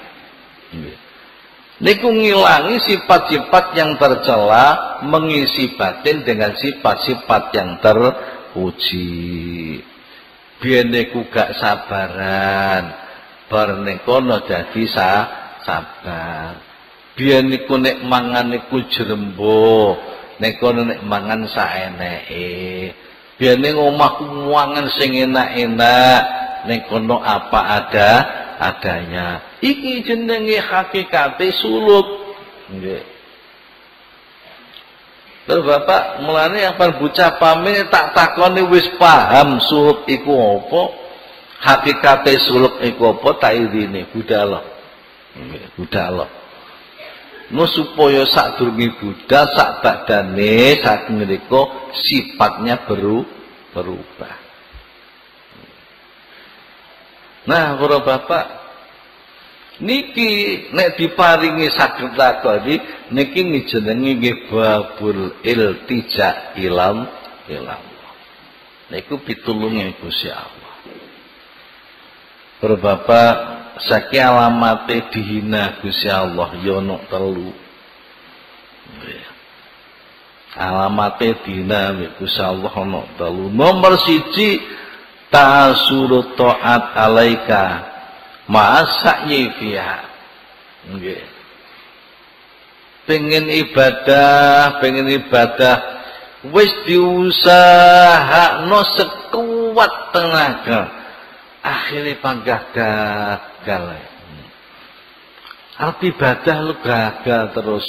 Speaker 1: Niku ngilangi sifat-sifat yang tercela, mengisi batin dengan sifat-sifat yang terpuji. Biyen niku gak sabaran. Bar ning kono dadi sa sabar. Biyen niku nek mangan niku jrembo, nek kono nek mangan saeneke. Biyen ning omahku mangan sing enak-enak, ning kono apa ada adanya. Iki jenenge hakikate suluk. Nggih. Terus Bapak mulane yang bocah pamit tak takoni wis paham suluk iku apa? Hakikate suluk iku apa tak idine budal. Budal. No supaya sadurunge budal sak badane sak menika sifatnya beru, berubah. Nah, para bapak niki nek diparingi saged lakoni niki jenenge nggih babul iltija ilam ilam. Niku pitulunge Gusti Allah. Para bapak saiki alamate dihina Gusti Allah ya ono telu. Alamate dihina Gusti Allah ono telu. Nomor siji ta'asuru ta'at alaika ma'asyi fiha. Nggih. Pengen ibadah, pengen ibadah wis diusahakno sekuat tenaga. Akhirnya panggah gagal. Arti ibadah lu gagal terus.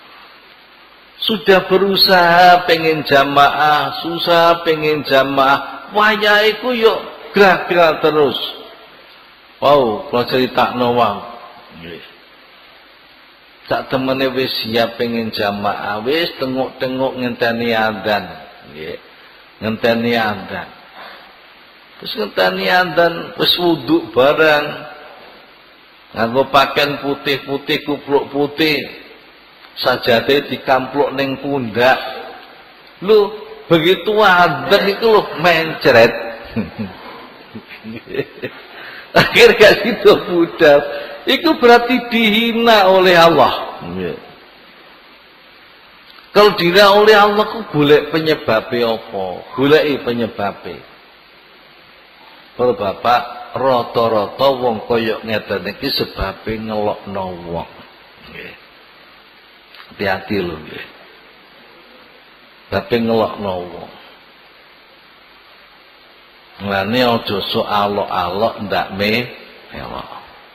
Speaker 1: Sudah berusaha pengen jamaah, susah pengen jamaah, wayahe ku yo gagal terus. Wow, kalau critakno wae. Nggih. Sak temene wis siap pengen jamaah, wis tengok-tengok ngenteni adzan, nggih. Ngenteni adzan. Terus ngenteni adzan wis wudu barang. Nganggo pakaian putih-putih, kupluk putih. Sajate dikampluk ning pundak. Lu begitu adzan iku lho mencret. Akhir gak sido budal. Iku berarti dihina oleh Allah. Kalau dihina oleh Allah ku golek penyebabnya apa? Goleki penyebabnya. Para bapak, rata-rata wong kaya ngeten iki sebabe ngelokno wong. Nggih. Hati-hati lho nggih. Sebabe ngelokno wong. Mulane aja sok alok-alok ndak me elok.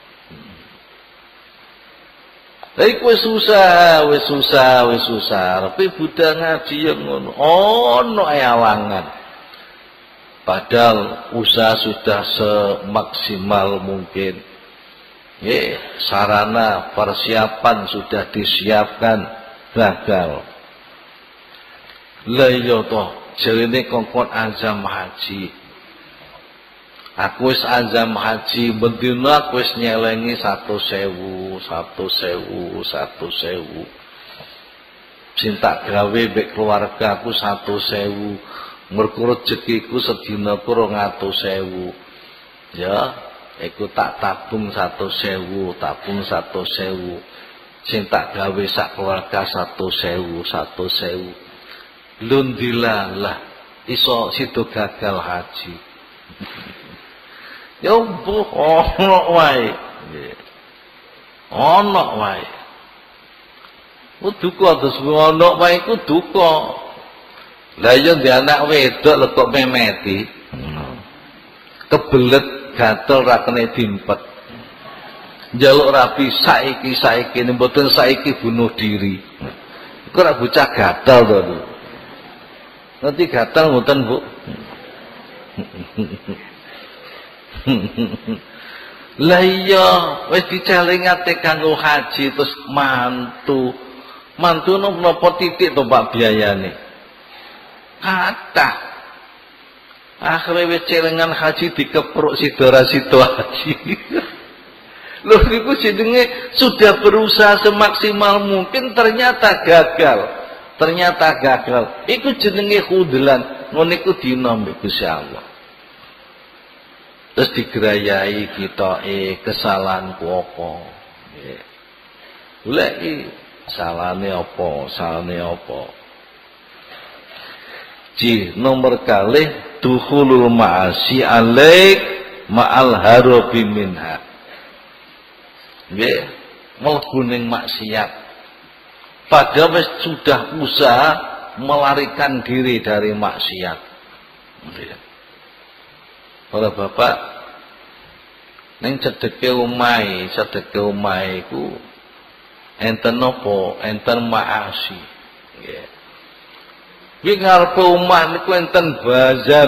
Speaker 1: Tapi wis susah, wis susah, wis susah. Tapi budal ngaji yang ngono, ono ae awangan. Padahal usaha sudah semaksimal mungkin. Ya, sarana persiapan sudah disiapkan, gagal. Lah iya toh, jarine kongkon azam haji. Aku wis azam haji, bendina aku wis nyelengi satu sewu, satu sewu, satu sewu. Cinta gawe mbek keluarga aku satu sewu. Mergo rezekiku sedina ku rong atus sewu. Ya, iku tak tabung satu sewu, tabung satu sewu. Sing tak gawe sak keluarga satu sewu, satu sewu. Lundilalah iso sido gagal haji. Ya mbuh ono wae. Ono wae. Kudu kok terus ono wae ku duka. Lah yo ndek anak wedok lho kok memeti. Kebelet gatel ra kene dimpet. Njaluk rapi saiki saiki mboten saiki bunuh diri. Iku ora bocah gatel to lho. Nanti gatel mboten, Bu. Lah iya wis dicelingate kanggo haji terus mantu. Mantu napa titik to Pak biayane? Kathah. Akhire wis celengan haji dikepruk sidora sido haji. Lho niku jenenge sudah berusaha semaksimal mungkin ternyata gagal. Ternyata gagal. Iku jenenge khudlan. Ngono iku dina mbek Gusti Allah. Terus digerayai kita eh kesalahanku apa? Nggih. Goleki salahane apa? Salahane apa? Ji nomor kalih dukhulul ma'asi alaik ma'al harobi minha. Nggih, mlebu ning maksiat. Padahal wis sudah usaha melarikan diri dari maksiat. Nggih. Para bapak ning cedheke omahe, cedheke omahe iku enten napa? Enten ma'asi. Nggih. Kuwi ngarepe omah niku enten bazar.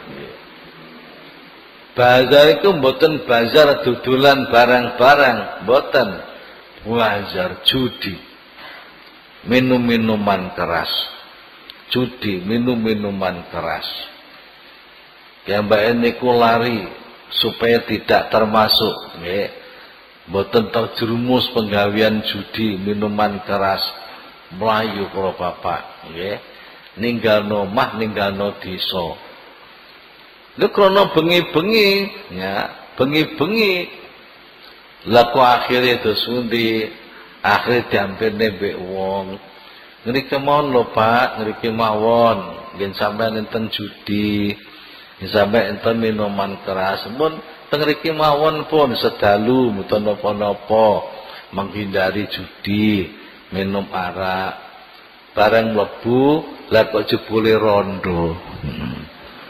Speaker 1: Bazar itu mboten bazar dodolan barang-barang, mboten. Bazar judi. Minum-minuman keras. Judi, minum-minuman keras. Ya mbak niku lari supaya tidak termasuk, nggih. Mboten terjerumus penggawean judi, minuman keras. Melayu para bapak, nggih. Ninggalno omah, ninggalno desa. Lha krana bengi-bengi, ya, bengi-bengi. Lah kok akhire dos pundi? Akhire diampirne mbek wong. Ngriki mawon lho Pak, ngriki mawon. Nggih sampeyan enten judi, nggih sampeyan enten minuman keras. Mun teng ngriki mawon pun sedalu mboten napa-napa menghindari judi, minum arak. Barang mlebu lah kok jebule rondo. Hmm.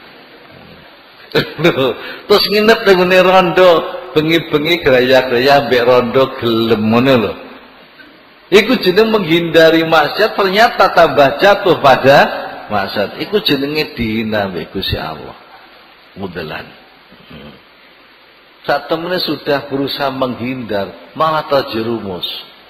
Speaker 1: Terus nginep nang rondo, bengi-bengi geraya-geraya mbek rondo gelem ngono lho. Iku jeneng menghindari maksiat ternyata tambah jatuh pada maksiat. Iku jenenge dihina mbek Gusti Allah. Mudalan. Hmm. Saat temennya sudah berusaha menghindar, malah terjerumus.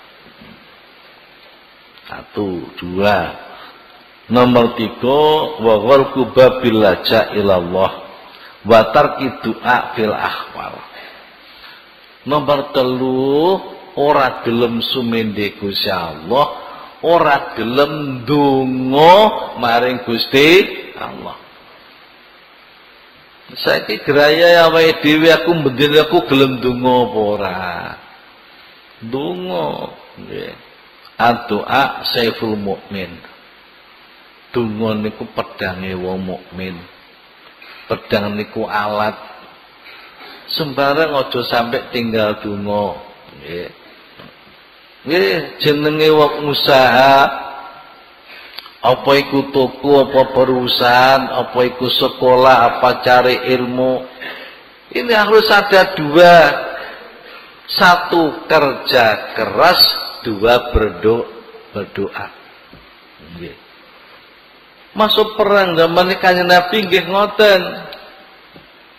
Speaker 1: Satu, dua. Nomor tiga, wa ghalqu babil laja ilallah wa tarki du'a fil ahwal. Nomor telu, ora gelem sumende Gusti Allah, ora gelem ndonga maring Gusti Allah. Saiki graya awake dhewe aku mendene aku gelem ndonga apa ora? Ndonga, nggih. Doa saiful mukmin. Donga niku pedange wong mukmin. Pedang niku alat. Sembarang aja sampai tinggal donga. Nggih. Nggih, jenenge wong usaha apa iku toko, apa perusahaan, apa iku sekolah, apa cari ilmu. Ini harus ada dua. Satu kerja keras, dua berdoa, berdoa. Nggih. Masuk perang zaman Kanjeng Nabi nggih ngoten.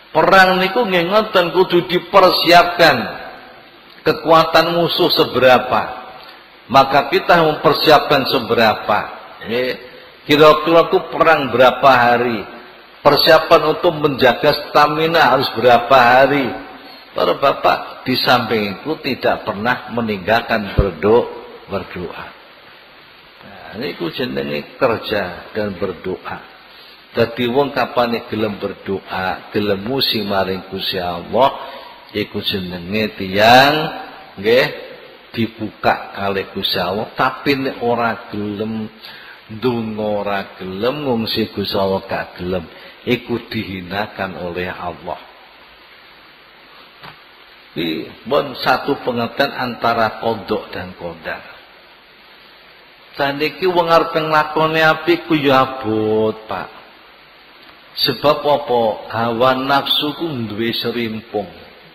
Speaker 1: Perang niku nggih ngoten kudu dipersiapkan kekuatan musuh seberapa. Maka kita mempersiapkan seberapa. Kira-kira itu perang berapa hari. Persiapan untuk menjaga stamina harus berapa hari. Para bapak di samping itu tidak pernah meninggalkan berdoa. berdoa. Nah, ini ku jenenge kerja dan berdoa. Dadi wong kapane gelem berdoa, gelem musi maring Gusti Allah, iku jenenge tiyang nggih dibuka kalih Gusti Allah, tapi nek ora gelem ndonga ora gelem ngungsi Gusti Allah gak gelem, iku dihinakan oleh Allah. Ini bon satu pengertian antara kodok dan kodar. Saniki wong arep nglakoni apik ku ya abot, Pak. Sebab apa? Hawa nafsu ku duwe serimpung.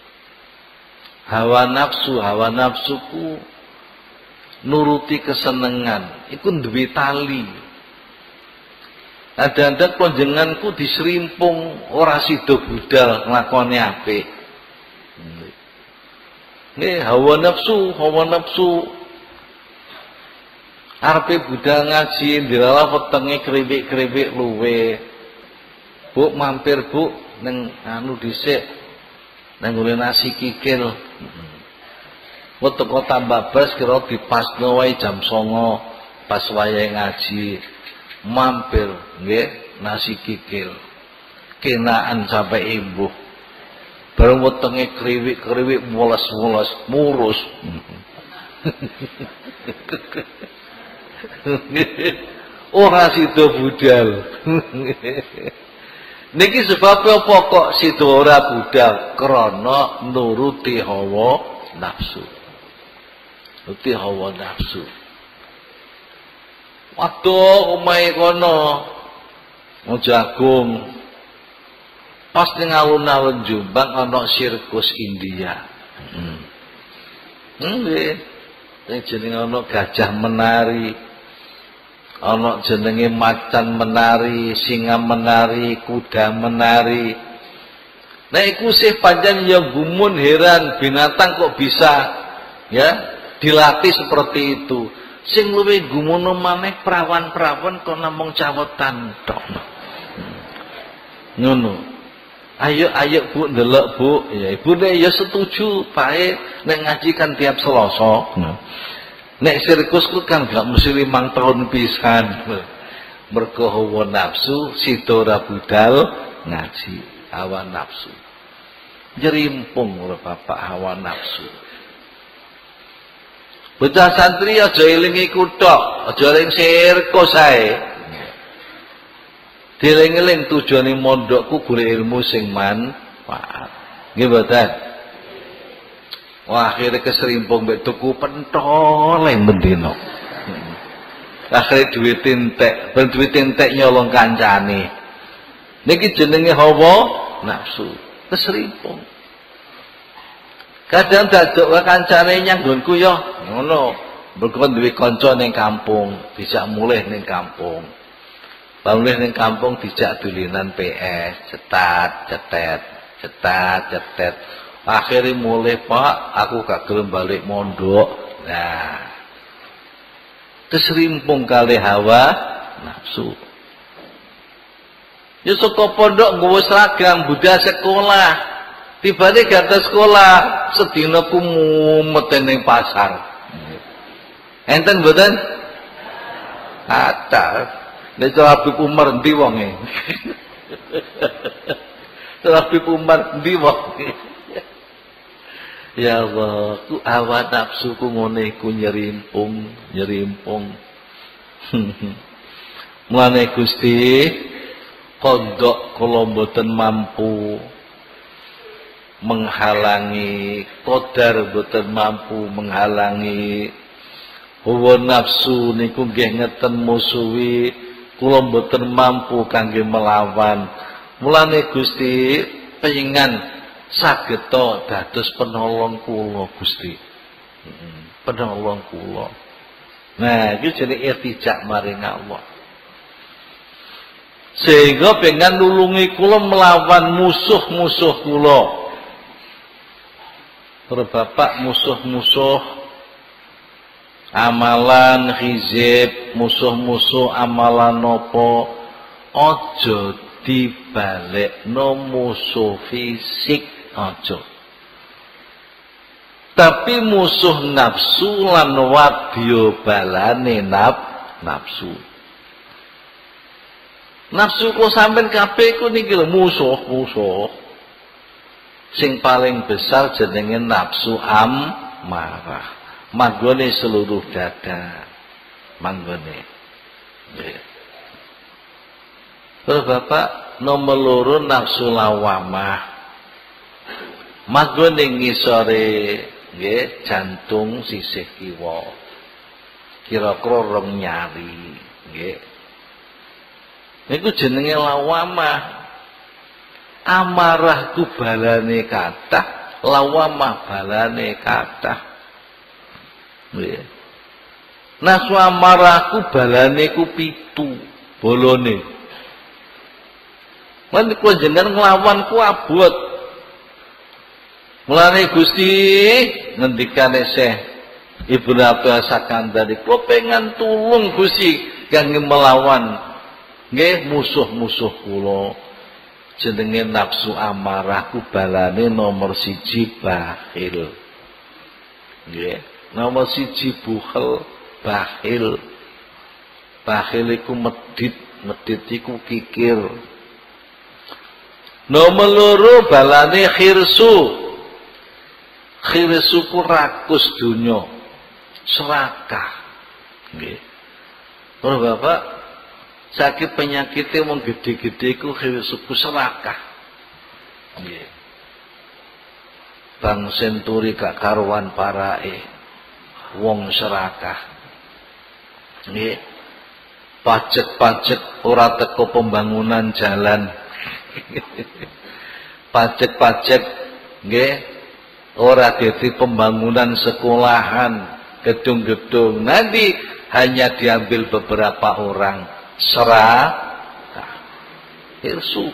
Speaker 1: Hawa nafsu, hawa nafsuku nuruti kesenengan, iku duwe tali. Ada-ada konjenganku diserimpung ora sida budal nglakoni apik. Nih hawa nafsu, hawa nafsu arepe budal ngaji dilala wetenge kribik-kribik luwe. Bu mampir Bu neng anu dhisik nang ngene nasi kikil. Wet teko tambah bas kira dipasno wae jam songo pas wayahe ngaji. Mampir nggih nasi kikil. Kenaan sampai imbuh. Bareng wetenge kriwik-kriwik mules-mules murus. Ora sida budal. Niki sebabnya apa kok sida ora budal? Krana nuruti hawa nafsu. Nuruti hawa nafsu. Waktu omahe kono mau jagung. Pas ning alun-alun Jombang ana sirkus India. Hmm. Nggih. Sing jenenge ana gajah menari. Ana jenenge macan menari, singa menari, kuda menari. Nah iku sih panjang ya gumun heran binatang kok bisa ya dilatih seperti itu. Sing luwih gumun maneh perawan-perawan kok namung cawetan tok. Ngono. Ayo ayo Bu ndelok Bu, ya ibune ya setuju bae nek ngaji kan tiap Selasa. Nah. Nek sirkusku kan gak mesti limang tahun pisan. Mergo hawa nafsu sida ora budal ngaji, hawa nafsu. Jerimpung ora Bapak hawa nafsu. Bocah santri aja eling iku tok, aja eling sirkus ae. Dieling-eling tujuane mondokku golek ilmu sing manfaat. Nggih mboten? Wah, akhirnya keserimpung mbek tuku pentol yang bendino. Akhirnya duit entek, ben duit entek nyolong kancane. Niki jenenge hawa nafsu, keserimpung. Kadang dadok kancane nyanggonku yo ngono. Mergo duwe kanca ning kampung, dijak mulih ning kampung. Mulih ning kampung dijak dolinan P S, cetat, cetet, cetat, cetet. Akhirnya mulai Pak, aku gak gelem balik mondok. Nah, keserimpung kali hawa nafsu. Ya saka pondok nggawa seragam budaya sekolah. Tibane gak sekolah, sedina ku mumet ning pasar. Enten mboten? Ada. Nek Habib Umar endi wonge? Habib Umar endi wonge? Ya Allah, ku hawa nafsu ku ngene ku nyerimpung, nyerimpung. Mulane Gusti, kodok kula mboten mampu menghalangi, kodar mboten mampu menghalangi. Hawa nafsu niku nggih ngeten musuhi, kula mboten mampu kangge melawan. Mulane Gusti pengingan sageta dados penolong kula Gusti. Hmm, penolong kula. Nah, iki jenenge irtijak maring Allah. Sehingga pengen nulungi kula melawan musuh-musuh kula. Terus bapak musuh-musuh amalan hizib, musuh-musuh amalan nopo, ojo dibalekno musuh fisik, ojo. Tapi musuh nafsu lan wadya balane naf, nafsu. Nafsu kok sampean kabeh iku niki lho musuh-musuh. Sing paling besar jenenge nafsu amarah. Manggone seluruh dada. Manggone. Nggih. Terus Bapak nomor loro nafsu lawamah. Manggone ngisore nggih jantung sisih kiwa. Kira-kira rong nyari, nggih. Niku jenenge lawamah. Amarah ku balane kathah, lawamah balane kathah. Nggih. Nafsu amarah ku balane ku pitu, bolone. Lan ku jenengan nglawan ku abot. Mulane Gusti ngendikane Syekh Ibnu Abdul Sakandari, kula pengen tulung Gusti kangge melawan nggih musuh-musuh kula. Jenenge nafsu amarah ku balane nomor siji bakhil. Nggih, nomor siji bukhel, bakhil. Bakhil iku medit, medit iku kikir. Nomor loro balane khirsu. Khirsu ku rakus dunya, serakah. Nggih. Ora Bapak sakit penyakitnya wong gede-gede ku suku serakah. Nggih. Bang Senturi gak karuan parae. Wong serakah. Nggih. Pajak-pajak ora teko pembangunan jalan. Pajak-pajak nggih ora dadi pembangunan sekolahan, gedung-gedung. Nanti hanya diambil beberapa orang. Serakah, hirsu.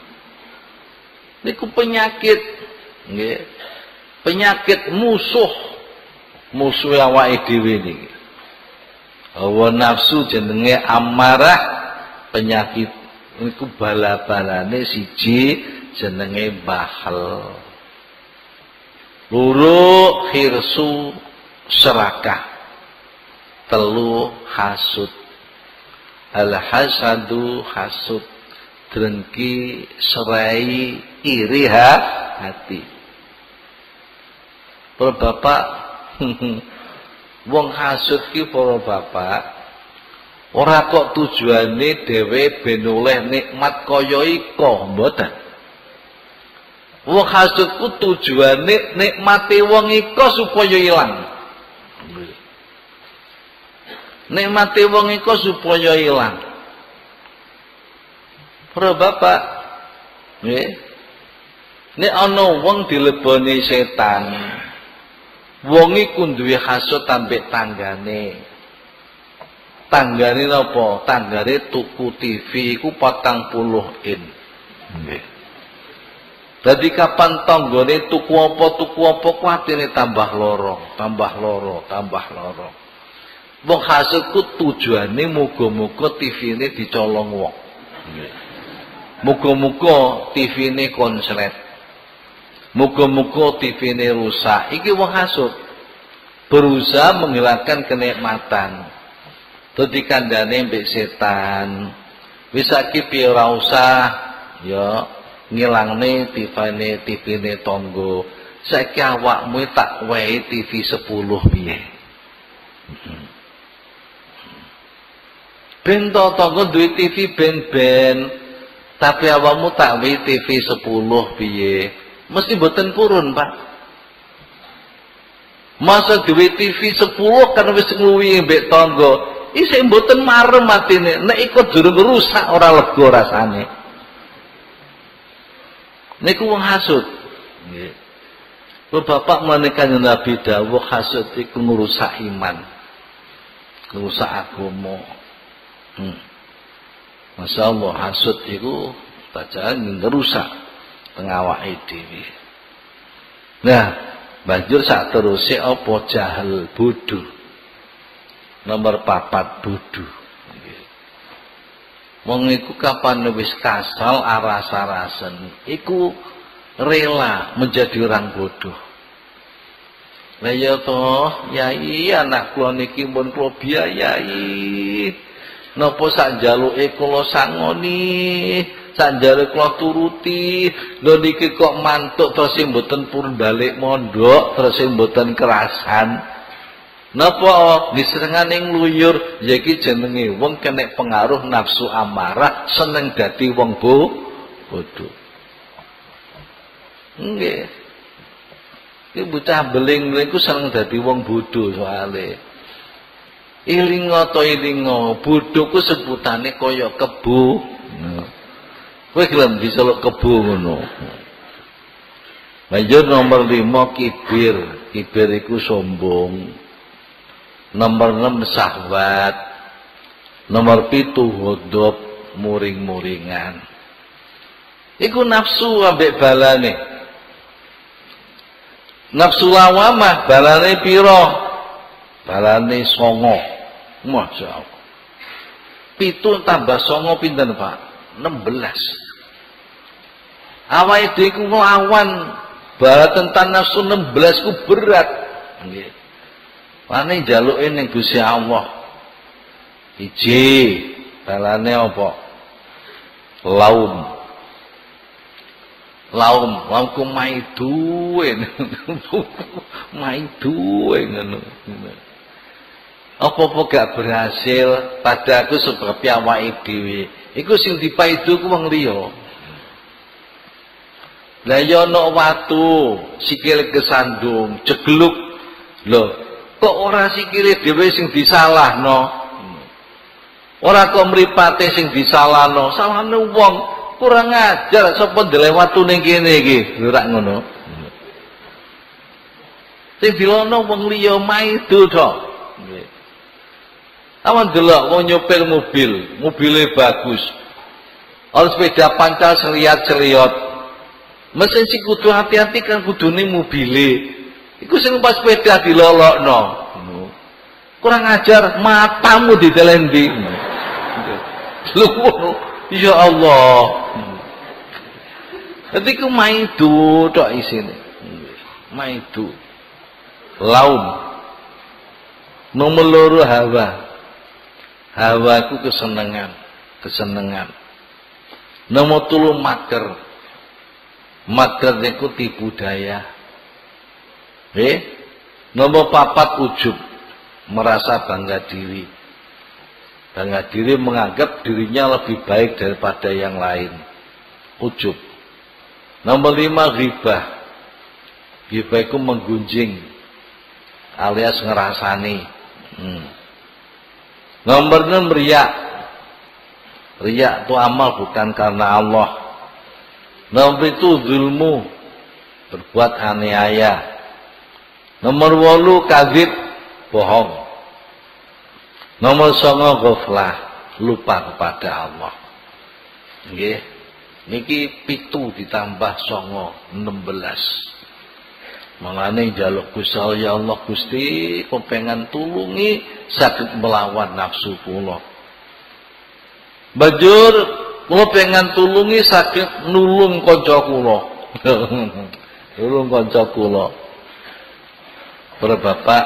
Speaker 1: Niku penyakit, nggih. Penyakit musuh, musuh awake dhewe niki. Hawa nafsu jenenge amarah, penyakit niku bala-balane siji jenenge bakhil. Loro hirsu, serakah. Telu hasud. Al-hasadu hasud, drengki serai iri ha, hati. Para bapak, wong hasud ki para bapak, ora kok tujuane dhewe ben oleh nikmat kaya iko, mboten. Wong hasud ku tujuane nikmate wong iko supaya ilang. Nikmate wong iku supaya ilang. Para bapak, nggih. Nek ana wong dileboni setan, wong iku duwe hasud ambek tanggane. Tanggane napa? Tanggane tuku T V iku patang puluh in. Nggih. Dadi kapan tanggane tuku apa tuku apa kuwatine tambah loro, tambah loro, tambah loro. Wong hasud ku tujuane muga-muga T V-ne dicolong wong. Muga-muga T V-ne konslet. Muga-muga T V-ne rusak. Iki wong hasud berusaha menghilangkan kenikmatan. Dadi kandhane mbek setan. Wis saiki piye ora usah ya ngilangne T V-ne T V-ne tangga. Saiki awakmu tak wehi T V sepuluh piye. Hmm. Ben to tangga duwe T V ben-ben, tapi awakmu tak wehi T V sepuluh piye? Mesti mboten purun, Pak. Masa duwe T V sepuluh kan wis ngluwi mbek tangga, isih mboten marem atine. Nek iku durung rusak ora lega rasane. Niku wong hasud. Nggih. Bapak menika Nabi dawuh hasud iku ngrusak iman. Ngrusak agama. Hmm. Masya Allah, hasud itu bacaan ngerusak tengah awake dhewe. Nah, banjur sak teruse apa jahal bodoh. Nomor papat bodoh. Wong iku kapan wis kasal aras-arasen, iku rela menjadi orang bodoh. Lah ya toh, yai anak kula niki pun kula biayai. Napa sak jaluke kula sangoni, sak jaluke kula turuti. Lho niki kok mantuk terus mboten purun balik mondok, terus mboten kerasan. Napa disenengane ngluyur, ya iki jenenge wong kena pengaruh nafsu amarah, seneng dadi wong bo bodoh. Nggih. Iki bocah beling-beling ku seneng dadi wong bodoh soalé. Ilinga to ilinga, bodoh ku sebutane kaya kebo. Kowe gelem diceluk kebo ngono. Banjur nomor lima kibir, kibir iku sombong. Nomor enam syahwat. Nomor pitu hodop, muring-muringan. Iku nafsu ambek balane. Nafsu lawamah balane piro? Balane songo. Masya Allah. Pitu tambah songo pinten Pak? enam belas. Awake dhewe ku nglawan bala tentang nafsu enam belas ku berat. Nggih. Pane jaluke ning Gusti Allah. Iji, balane apa? Laum. Laum, laum ku maiduwe. Maiduwe ngono. Apa-apa gak berhasil pada aku sebab awake dhewe. Iku sing dipaidu ku wong liya. Lah ya ana watu, sikil kesandung, jegluk. Lho, kok ora sikile dhewe sing disalahno? Ora kok mripate sing disalahno, salahne wong kurang ajar sapa ndeleh watu ning kene iki. Lho rak ngono. Sing dilono wong liya maido tok. Nggih. Awan delok wong nyopir mobil, mobile bagus. Ora sepeda pancal seriat-seriot. Mesin sing kudu hati-hati kan kudune mobile. Iku sing pas sepeda dilolokno. Kurang ajar, matamu ditelendi. Lho, ya Allah. Dadi ku maidu tok isine. Maidu. Laum. Nomor loro hawa. Hawa ku kesenengan, kesenengan. Nomor telu mager. Mager niku tipu daya. Eh, nomor papat ujub, merasa bangga diri. Bangga diri menganggap dirinya lebih baik daripada yang lain. Ujub. Nomor lima ghibah. Ghibah itu menggunjing, alias ngerasani. Hmm. Nomor enam riak. Riak itu amal bukan karena Allah. Nomor itu zulmu, berbuat aniaya. Nomor wolu kadzib, bohong. Nomor songo ghaflah, lupa kepada Allah. Nggih. Niki pitu ditambah songo enam belas. Mangane njaluk Gusti ya Allah Gusti, kepengen tulungi saged melawan nafsu kula. Banjur kula pengen tulungi saged nulung kanca kula. Nulung kanca kula. Para bapak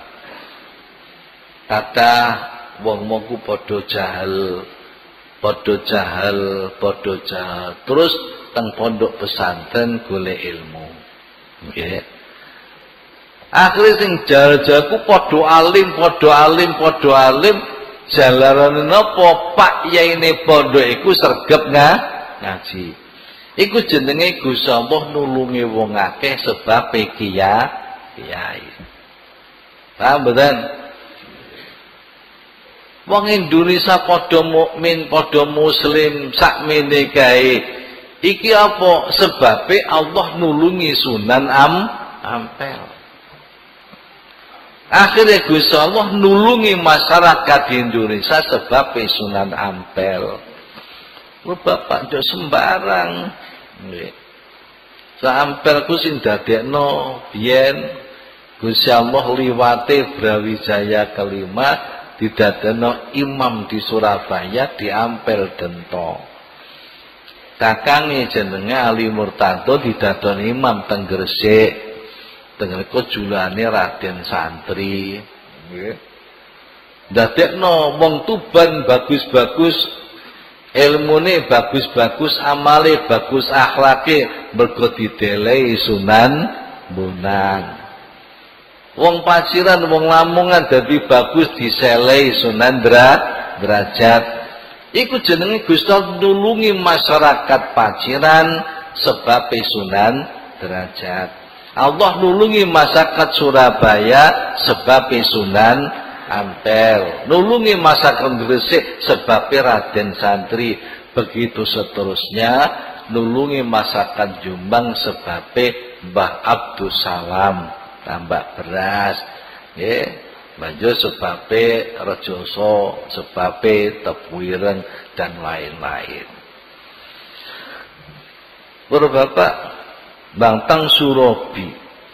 Speaker 1: kata wong-wong ku padha jahal, padha jahal, padha jahal. Terus teng pondok pesantren golek ilmu. Nggih. Akhire sing jahal-jahal ku padha alim, padha alim, padha alim. Jalarane napa Pak yaine pondok iku sregep ngaji. Iku jenenge Gusti Allah nulungi wong akeh sebab kiya kiai. Paham mboten? Wong Indonesia padha mukmin, padha muslim, sakmene kae. Iki apa sebabe Allah nulungi Sunan Am Ampel. Akhirnya Gusti Allah nulungi masyarakat di Indonesia sebab Sunan Ampel. Lu bapak njok sembarang. Nggih. Sampelku sing dadekno biyen Gusti Allah liwate Brawijaya kelima didadekno imam di Surabaya di Ampel Dento. Kakange jenenge Ali Murtado didadekno imam teng Gresik. Teng mriku julane Raden Santri. Nggih. Dadekno wong Tuban bagus-bagus, ilmune bagus-bagus, amale bagus, akhlake mergo didelehi Sunan Bonang. Wong Paciran, wong Lamongan dadi bagus diselehi Sunan Derajat. Iku jenenge Gusti Allah nulungi masyarakat Paciran sebab Sunan Derajat. Allah nulungi masyarakat Surabaya sebab Sunan Ampel. Nulungi masyarakat Gresik sebab Raden Santri. Begitu seterusnya. Nulungi masyarakat Jombang sebab Mbah Abdus Salam. Tambah beras, ya, banjur sebabe rejoso, sebabe tebu ireng dan lain-lain. Para bapak, Bangtang Surobi.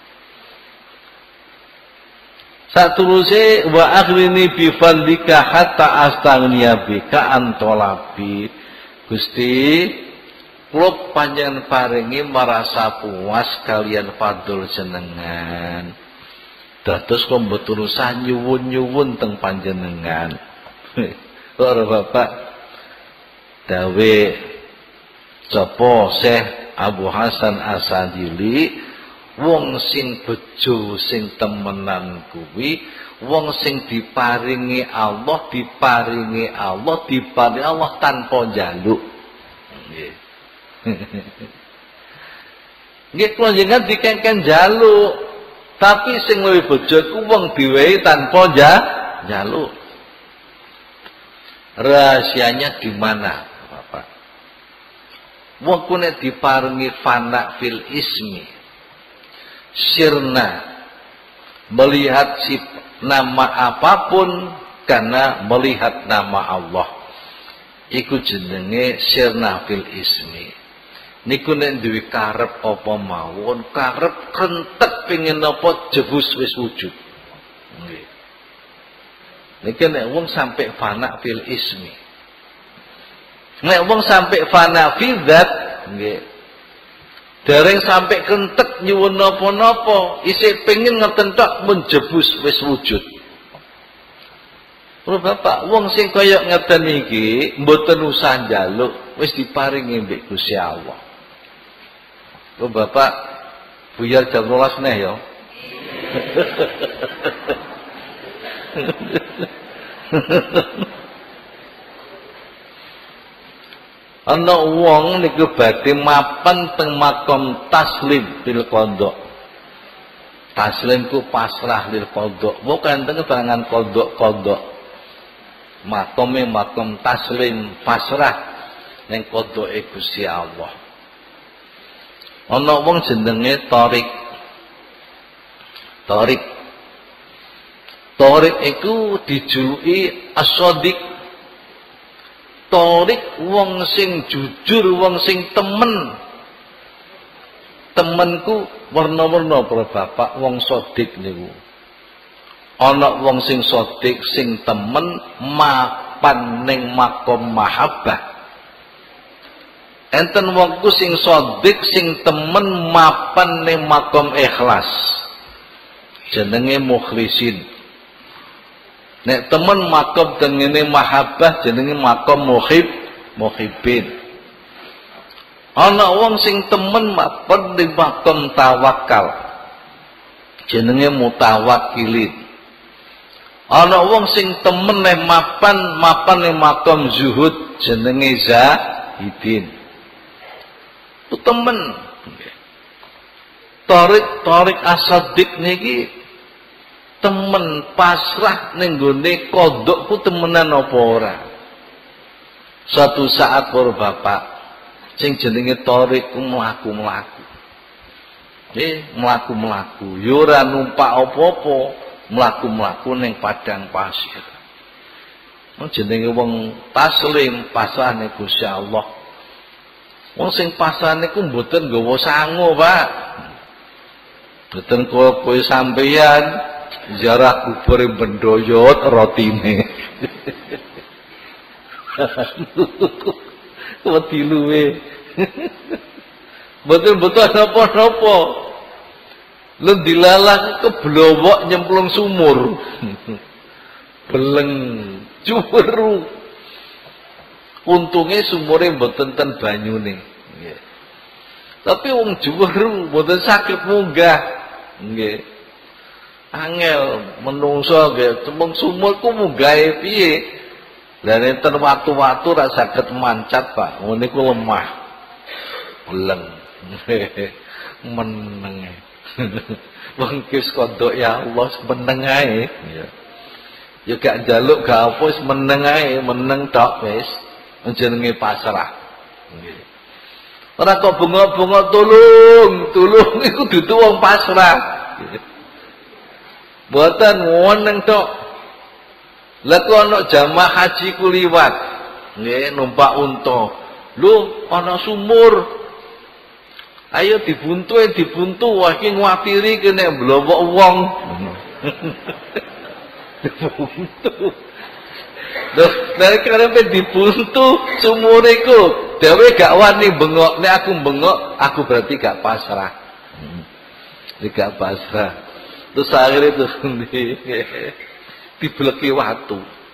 Speaker 1: Saturuse wa akhrini bi fadlika hatta astaghniya bika antolabi. Gusti, kula panjenengan paringi merasa puas kalian fadl jenengan. Dados kula mboten usah nyuwun-nyuwun teng panjenengan. Para bapak dawe sapa Syekh Abu Hasan Asadili, wong sing bejo sing temenan kuwi wong sing diparingi Allah, diparingi Allah, diparingi Allah tanpa njaluk. Nggih. Nggih kula jenengan dikengken njaluk, tapi sing luwih bojo ku wong diwehi tanpa njaluk. Rahasianya di mana, Bapak? Wong ku nek diparingi fana fil ismi, sirna melihat si nama apapun karena melihat nama Allah. Iku jenenge sirna fil ismi. Niku nek duwe karep apa mawon, karep kentek pengin apa jebus wis wujud. Nggih. Niki nek wong sampai fana fil ismi. Nek wong sampai fana fi dzat, nggih. Dereng sampai kentek nyuwun napa-napa, isih pengin ngeten tok mun jebus wis wujud. Lho Bapak, wong sing kaya ngeten iki mboten usah njaluk, wis diparingi mbek Gusti Allah. Lho Bapak, buyar jam rolas neh ya. Ana wong niku badhe mapan teng makom taslim bil qodok. Taslim ku pasrah lil qodok. Bukan teng barangan qodok-qodok. Makome makom taslim pasrah ning qodoke Gusti Allah. Ana wong jenenge Tariq. Tariq. Tariq iku dijuluki As-Shadiq. Tariq wong sing jujur, wong sing temen. Temenku warna-warna para bapak, wong shadiq niku. Ana wong sing shadiq sing temen mapan ning makom mahabbah. Enten wongku sing shadiq sing temen mapan ning makom ikhlas. Jenenge mukhlisin. Nek temen makom tengene mahabbah jenenge makom muhib, muhibbin. Ana wong sing temen mapan ning makom tawakal. Jenenge mutawakkilin. Ana wong sing temen nek mapan mapan ning makom zuhud jenenge zahidin. Ku temen. Tariq Tariq As-Shadiq niki temen pasrah ning gone kodok ku temenan apa ora. Suatu saat para bapak sing jenenge Tariq ku mlaku-mlaku. Nggih, mlaku-mlaku, yo ora numpak apa-apa, mlaku-mlaku ning padang pasir. Jenenge wong taslim pasrah ning Gusti Allah. Wong sing pasan niku mboten nggawa sangu, Pak. Mboten kowe sampeyan ziarah kubur bendoyot rotine. Wedi luwe. Mboten-mboten napa-napa. Lha dilalah keblowok nyemplung sumur. Beleng cuweru. Untunge sumure mboten ten banyune. Nggih. Tapi wong juweru mboten saged munggah. Nggih. Angel menungso nggih, temung sumur ku munggahe piye? Lah enten watu-watu ra saged mancat, Pak. Ngene ku lemah. Beleng. Meneng. Wong ki kodok ya Allah meneng ae. Ya. Ya gak njaluk gak apa wis meneng ae, meneng tok wis. Jenenge pasrah. Nggih. Ora kok bengok-bengok tulung, tulung iku dudu wong pasrah. Mboten meneng tok. Lah kok ana jamaah haji ku liwat. Nggih, numpak unta. Lho, ana sumur. Ayo dibuntu, dibuntu, wah iki ngwatiri kene blowok wong. Dibuntu. Loh, dari karepe dibuntu sumur iku, dhewe gak wani bengok, nek aku bengok, aku berarti gak pasrah. Hmm. Gak pasrah. Terus akhirnya terus dibleki watu.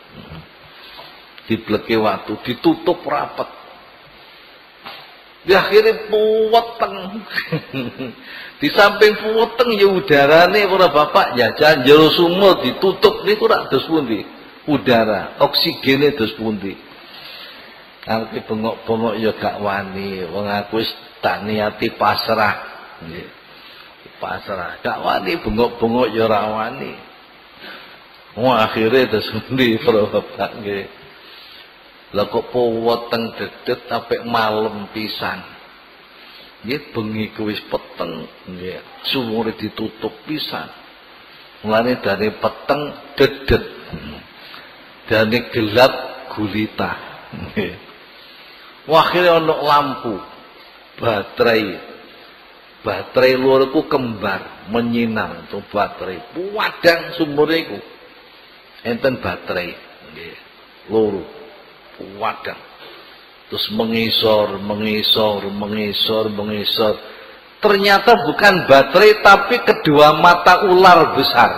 Speaker 1: Dibleki watu, ditutup rapat. Di akhirnya puweteng. Di samping puweteng ya udarane para bapak jajan jero sumur ditutup niku rak dos pundi? Udara, oksigene dos pundi? Aku bengok-bengok ya gak wani, wong aku wis tak niati pasrah. Nggih. Pasrah, gak wani bengok-bengok ya ora wani. Wah akhirnya dos pundi para bapak nggih. Lah kok poweteng dedet sampai malam pisan. Nggih bengi ku wis peteng, nggih. Sumure ditutup pisan. Mulane dari peteng dedet. Dane gelap gulita. Nggih. Akhire ana lampu baterai. Baterai luar ku kembar menyinar tuh baterai. Puwadang sumure iku. Enten baterai, nggih. Loro. Wadah, terus mengisor, mengisor, mengisor, mengisor. Ternyata bukan baterai, tapi kedua mata ular besar.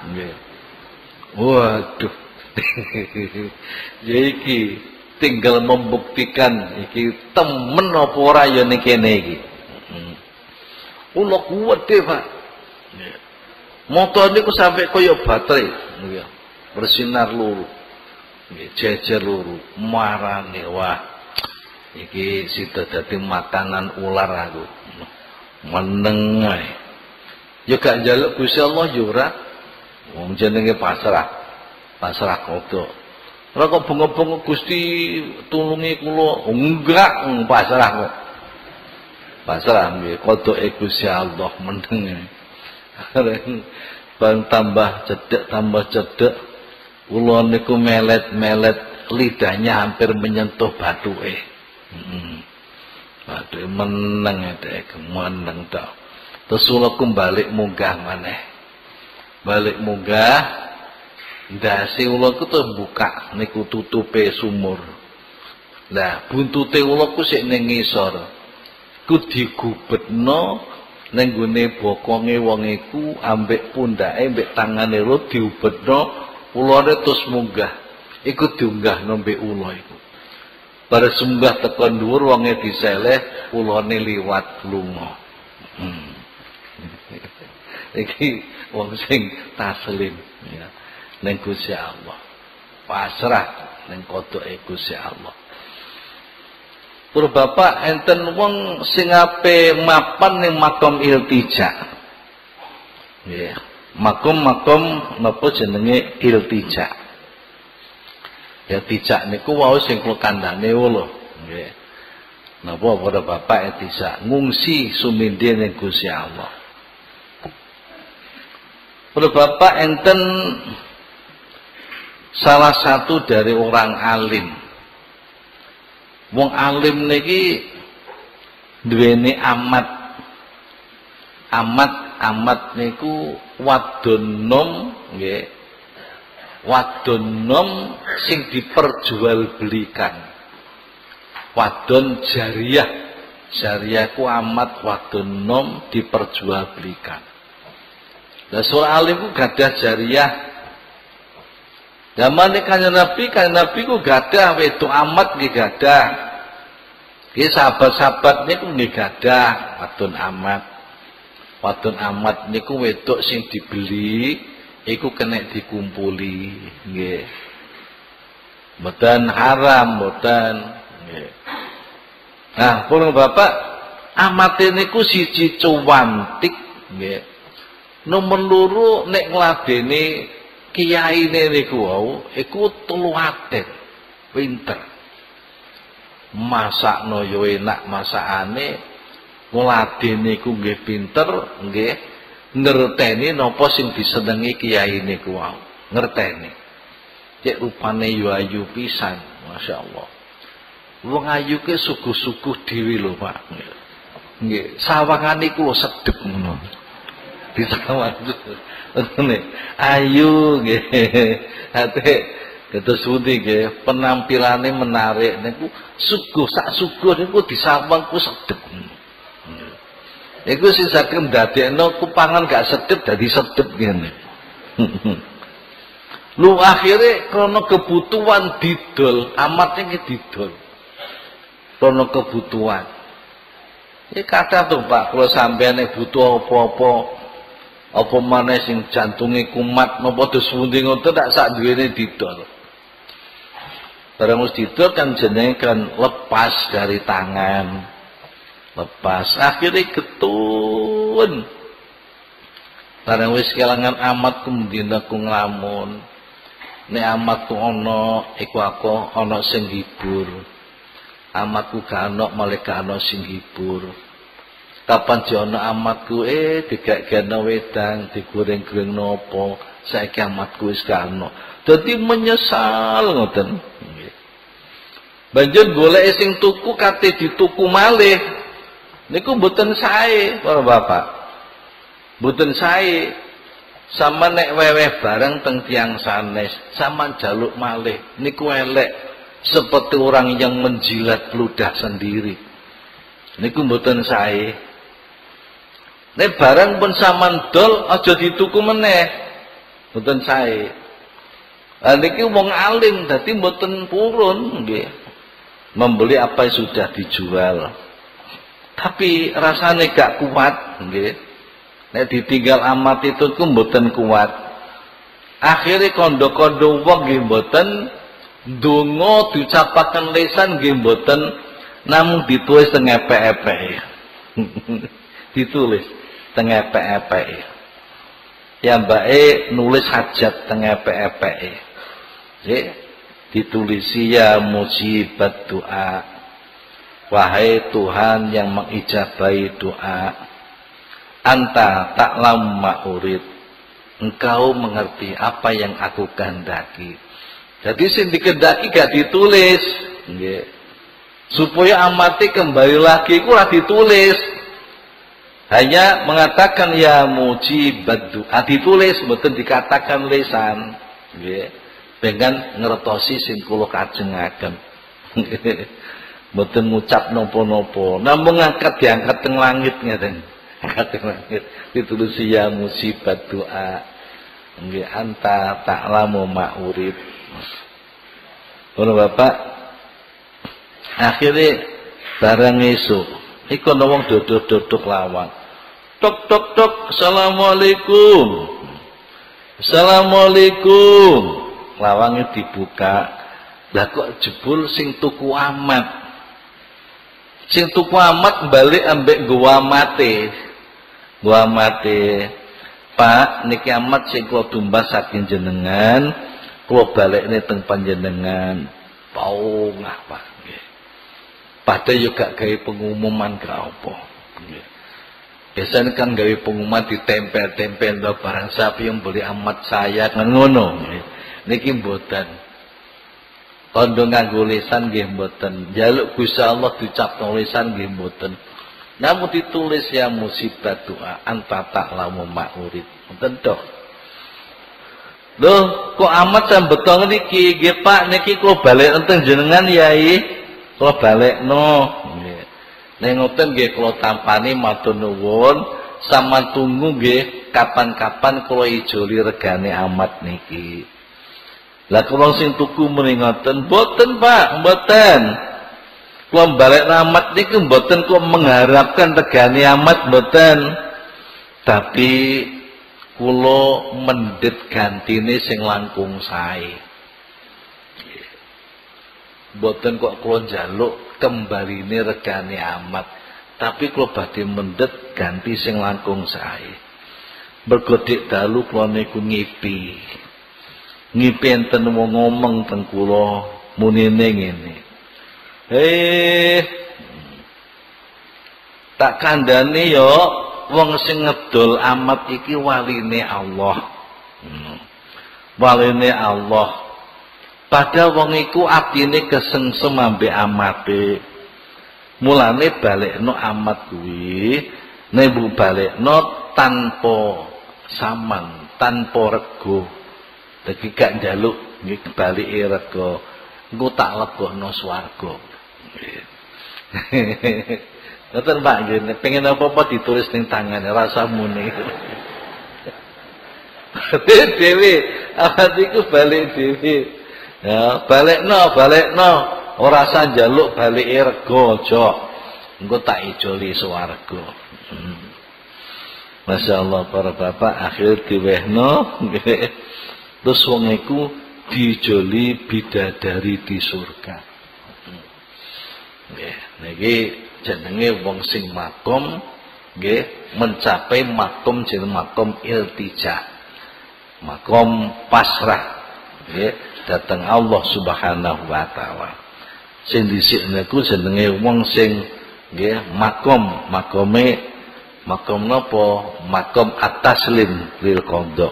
Speaker 1: Waduh, ya iki tinggal membuktikan iki temen apa ora ya ning kene iki. Ulo kuwat deh, Pak. Motor niku sampai kaya baterai, bersinar luru. Jejer luru marane wah iki sida dadi makanan ular aku meneng ae ya gak njaluk Gusti Allah ya ora wong jenenge pasrah pasrah kodok ora kok bengok-bengok Gusti tulungi kula enggak pasrah kok pasrah nggih kodoke Gusti Allah meneng ae bang tambah cedek tambah cedek. Kula niku melet-melet lidahnya hampir menyentuh bathuke. Heeh. Bathuke meneng dhek, meneng tok. Terus kula balik munggah maneh. Balik munggah ndase kula ku buka niku tutupe sumur. Lah buntute kula ku sik ning ngisor. Ku digubetno ning gone bokonge wong iku ambek pundake ambek tangane lho diubetno. Ulane terus munggah, ikut diunggah nombe ulo iku. Pada sunggah tekan dhuwur wonge diseleh, ulane liwat lunga. Hmm. Iki wong sing taslim ya. Ning Gusti Allah. Pasrah ning kodoke Gusti Allah. Pur bapak enten wong sing ape mapan ning makom iltija. Nggih. Yeah. Makom-makom napa jenenge iltija. Ya tijak niku wau sing kula kandhane lho, nggih. Napa para bapak iltija ngungsi sumindhe ning Gusti Allah. Para bapak enten salah satu dari orang alim. Wong alim niki duweni amat. Amat amat niku wadon nom nggih. Wadon nom sing diperjualbelikan. Wadon jariyah. Jariyah ku amat wadon nom diperjualbelikan. Lah surah alim ku gadah jariyah. Zaman kanjeng Nabi, kanjeng Nabi ku gadah wedok amat nggih gadah. Nggih sahabat-sahabat niku nggih gadah wadon amat. Wadon amat niku wedok sing dibeli iku kena dikumpuli nggih. Mboten haram, mboten nggih. Nah, para bapak, amate niku siji cuwantik nggih. Nomor loro nek ngladeni kiyaine niku wau iku telu aten, pinter. Masakno yo enak masakane, ngladeni iku nggih pinter, nggih. Ngerteni napa sing disenengi kiyaine niku wau, ngerteni. Cek rupane yo ayu pisan, masyaallah. Wong ayu ke suguh-suguh dhewe lho, Pak. Nggih, sawangane iku sedep ngono. Disawang ngene. Ayu nggih. Ate kados pundi nggih, penampilane menarik niku suguh sak suguh niku disawang ku sedep. Iku sing saged ndadekno kupangan gak sedep dadi sedep ngene. Lu akhirnya krana kebutuhan didol, amatnya ki didol. Krana kebutuhan. Iki kathah to Pak, kula sampeyan butuh apa-apa, apa maneh sing jantunge kumat napa dos pundi ngoten tak sak duwene didol. Barang wis didol kan jenenge kan lepas dari tangan. Lepas akhirnya ketun. Barang wis kelangan amat kemudian aku nglamun. Nek amatku ana iku aku ana sing hibur. Amatku gak ana malah gak ana sing hibur. Kapan jono amatku eh digak-gana wedang digoreng-goreng nopo, saiki amatku wis gak ana. Dadi menyesal ngoten. Banjur golek sing tuku kate dituku malih. Niku mboten sae para bapak. Mboten sae. Sama nek weweh bareng teng tiyang sanes, sama jaluk malih niku elek. Seperti orang yang menjilat ludah sendiri. Niku mboten sae. Nek barang pun saman dol aja dituku meneh. Mboten sae. Lah niki wong alim dadi mboten purun nggih. Membeli apa yang sudah dijual. Tapi rasane gak kuat nggih. Nek ditinggal amat itu ku mboten kuat. Akhire kondo-kondo wong nggih mboten donga diucapaken lisan nggih mboten namung ditulis teng epek-epek. Ditulis teng epek-epek. Ya mbake nulis hajat teng epek-epek. Nggih, ditulisi ya mujibat doa. Wahai Tuhan yang mengijabahi doa. Anta ta'lam ma urid. Engkau mengerti apa yang aku kehendaki. Jadi sing dikehendaki gak ditulis, nggih. Supaya amati kembali lagi ku ora ditulis. Hanya mengatakan ya mujibat doa, ditulis mboten dikatakan lisan, nggih. Dengan ngertosi sing kula kajengaken. Mboten ngucap napa-napa, namung ngangkat diangkat teng langit ngeten. Angkat teng langit. Ditulis ya mujibat doa. Nggih anta ta'lamu ma urid. Ora Bapak, akhirnya barang esuk, iku ana wong dodok-dodok lawang. Tok tok tok, assalamualaikum. Assalamualaikum. Lawangnya dibuka. Lah kok jebul sing tuku amat. Sing tuku amat balik ambek gua mate. Gua mate. Pak, niki amat sing kula tumbas saking jenengan. Kula balekne teng panjenengan. Paungah Pak nggih. Padahal yo gak gawe pengumuman gak apa. Nggih. Biasanya kan gawe pengumuman ditempel-tempel lho barang siapa yang beli amat saya kan ngono nggih. Niki mboten. Kondo nganggo lisan nggih mboten. Njaluk Gusti Allah dicap lisan nggih mboten. Namun ditulis ya musibah doa anta ta'lamu ma'urid. Tentu. Loh, kok amat sambetong niki nggih Pak niki kula balik enten jenengan yai. Kula balekno. Nggih. Nek ngoten nggih kula tampani matur nuwun, sampeyan tunggu nggih kapan-kapan kula ijoli regane amat niki. Lah kula sing tuku muni ngoten, mboten Pak, mboten. Kula balik amat niku mboten kula mengharapkan regane amat mboten. Tapi kula mendhet gantine sing langkung sae. Mboten kok kula njaluk kembaline regane amat, tapi kula badhe mendhet ganti sing langkung sae. Mergo dik dalu kula niku ngipi. Ngipi enten wong ngomong teng kula munine ngene. Eh tak kandhane yo wong sing ngedol amat iki waline Allah. Hmm. Waline Allah. Padahal wong iku atine kesengsem ambek amate. Mulane balekno amat kuwi, nek bu balekno tanpa saman, tanpa rego. Dadi gak njaluk nggih balike rego. Engko tak lebokno swarga. Ngoten Pak nggih, pengen apa-apa ditulis ning tangane rasa muni. Dewi, amat iku balik dewi. Ya, balekno, balekno. Ora usah njaluk balike rega aja. Engko tak ijoli swarga. Hmm. Masyaallah para bapak akhir diwehno nggih. Terus wong iku dijoli bidadari di surga. Nggih, niki jenenge wong sing makom nggih mencapai makom jeneng makom iltija. Makom pasrah nggih dateng Allah Subhanahu wa taala. Sing dhisik niku jenenge wong sing nggih makom, makome makom napa? Makom at-taslim lil qadha.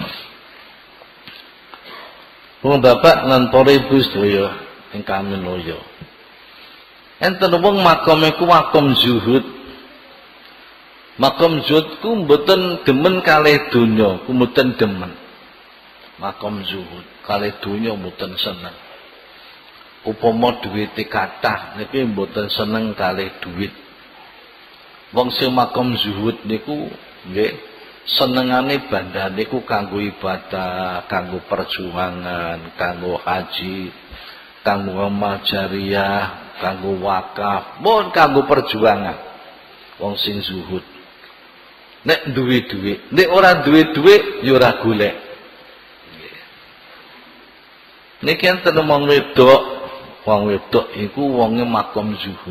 Speaker 1: Wong bapak lan para ibu sedaya ingkang minulya. Enten wong makome ku makom zuhud. Makom zuhud ku mboten demen kalih donya, ku mboten demen. Makom zuhud kalih donya mboten seneng. Upama dhuwite kathah niki mboten seneng kalih dhuwit. Wong sing makom zuhud niku nggih senengane bandane ku kanggo ibadah, kanggo perjuangan, kanggo haji, kanggo amal jariyah, kanggo wakaf, mohon kanggo perjuangan. Wong sing zuhud. Nek duwe dhuwit, nek ora duwe dhuwit ya ora golek. Niki enten wong wedok, wong wedok iku wonge makom zuhud.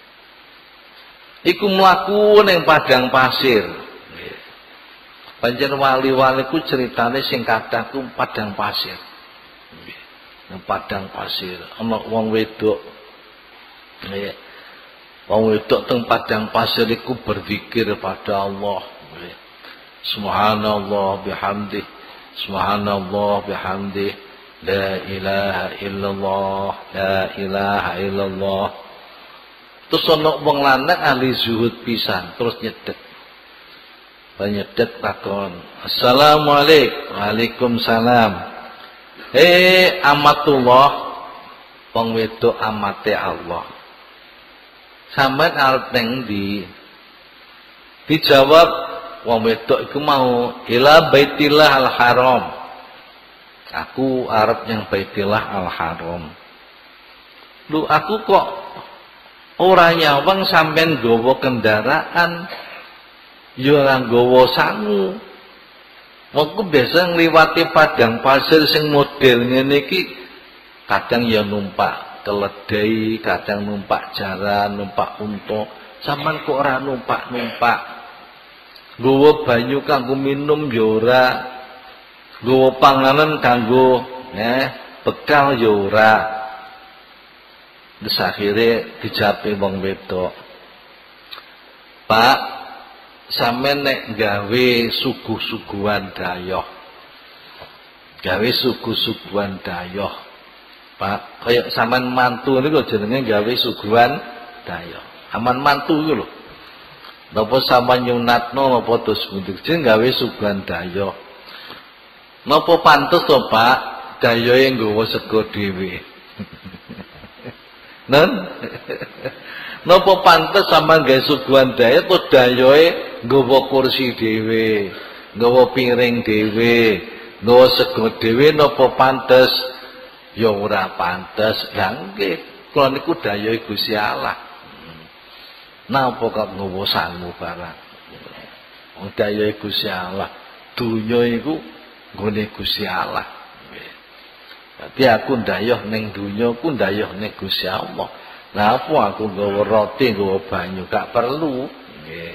Speaker 1: Iku mlaku ning padang pasir. Pancen wali-wali ku ceritane sing kathah ku padang pasir. Nang padang pasir ana wong wedok. Nggih. Wong wedok teng padang pasir iku berzikir pada Allah. Nggih. Subhanallah bihamdih. Subhanallah bihamdih. La ilaha illallah, la ilaha illallah. Terus ana wong lanang ahli zuhud pisan terus nyedet. Nyedet takon, assalamualaikum, waalaikumsalam. Hei amatullah, wong wedok amate Allah. Sampeyan arep nang ndi? Dijawab wong wedok iku mau ila Baitillah al-Haram. Aku arep yang Baitillah al-Haram. Lu aku kok ora nyawang sampean nggawa kendaraan ya ora nggawa sangu. Wongku biasa ngliwati padang pasir sing model ngene iki kadang ya numpak keledai, kadang numpak jaran, numpak unta. Sampeyan kok ora numpak-numpak. Nggawa banyu kanggo minum ya ora. Nggawa panganan kanggo eh bekal ya ora. Terus akhire dijape wong wedok. Pak, sampeyan nek gawe suguh-suguhan dayoh. Gawe suguh-suguhan dayoh. Pak, kaya sampean mantu niku jenenge gawe suguhan dayoh. Aman mantu iku lho. Napa sampean nyunatno napa terus mundurjen gawe suguhan dayoh. Napa pantes to Pak dayohe nggawa sego dhewe. Nen? Napa pantes sampean gawe suguhan dayoh to dayohe nggawa kursi dhewe, nggawa piring dhewe, nggawa sego dhewe napa pantes? Ya ora pantes. Lah nggih, kula niku dayohe Gusti Allah. Napa kok nggawa sangu barang? Wong dayohe Gusti Allah. Dunya iku nggone Gusti Allah. Dadi aku ndayoh ning dunya ku ndayoh ning Gusti Allah. Lah apa aku nggawa roti, nggawa banyu gak perlu. Nggih.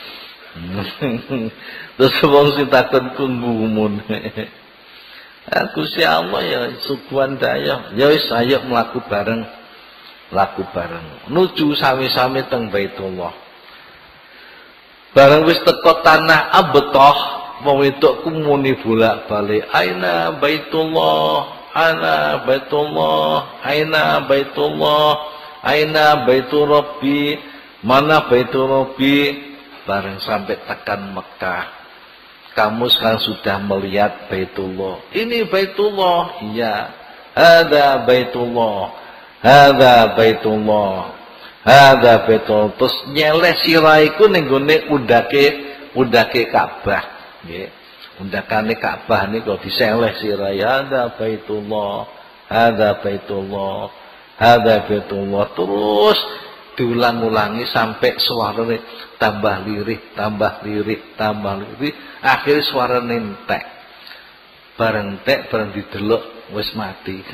Speaker 1: Terus wong sing takon ku ngumun. Gusti Allah ya suguhan dayoh. Ya wis ayo mlaku bareng. Laku bareng nuju sami-sami teng Baitullah. Bareng wis teko tanah Abtah, wong wedokku muni bolak-balik, "Aina Baitullah, ana Baitullah, aina Baitullah, aina Baitur Rabbi, mana Baitur Rabbi?" Bareng sampai tekan Mekah. Kamu sekarang sudah melihat Baitullah. Ini Baitullah, iya. Ada Baitullah. Hadza Baitullah. Hadza Baitullah. Terus nyeleh siraiku ning gone undake undake Ka'bah, nggih. Undakane Ka'bah niku diseleh sirai. Hadza Baitullah. Hadza Baitullah. Hadza Baitullah. Terus diulang-ulangi sampai suarane tambah lirih, tambah lirih, tambah lirih. Akhirnya suarane entek. Bareng entek bareng didelok wis mati.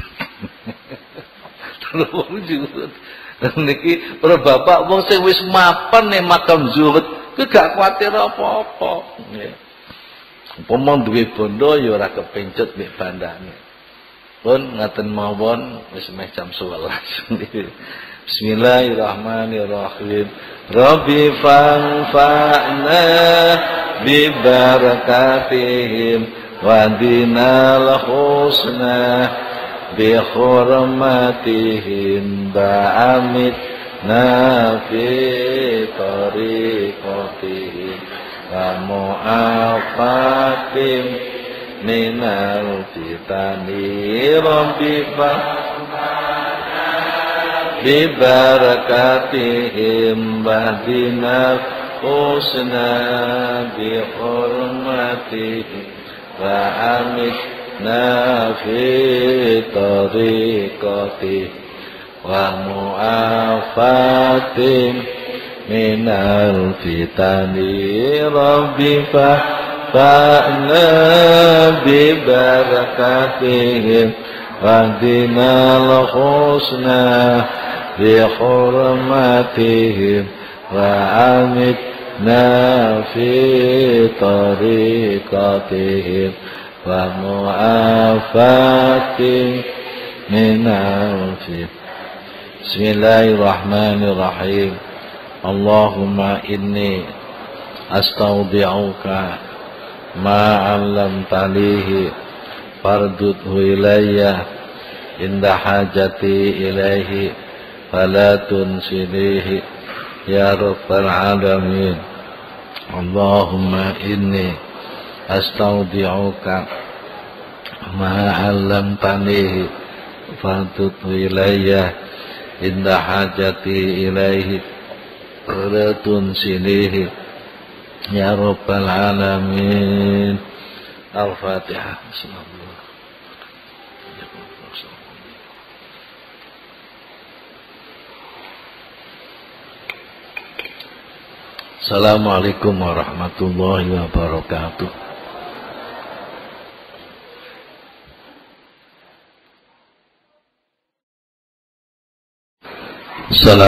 Speaker 1: Niki para bapak wong sing wis mapan ning makam zuhud ku gak kuwatir apa-apa. Nggih. Umpama duwe bondo ya ora kepencut mek bandane. Pun ngaten mawon wis meh jam sewelas. Bismillahirrahmanirrahim. Rabbi fanfa'na bi barakatihim wa dinal husna bi hurmatihim ba'amit nafi tariqatihim wa mu'afatim minal fitani rabbika bi barakatihim bahdina husna bi hurmatihim ba'amit nafi tariqati wa mu'afatin minal fitani rabbi fa'na bi barakatihim wahdinal husna bi hurmatihim wa amitna fi tariqatihim wa mu'afatin minal fitani. Bismillahirrahmanirrahim. Allahumma inni astaudi'uka ma 'allamtanihi fardudhu ilayya inda hajati ilaihi fala tunsinihi ya rabbal alamin. Allahumma inni astaudi'uka ma 'allamtanihi fardudhu ilayya inda hajati ilaihi fala tunsinihi ya rabbal alamin. Al-Fatihah. Assalamualaikum warahmatullahi wabarakatuh. Salam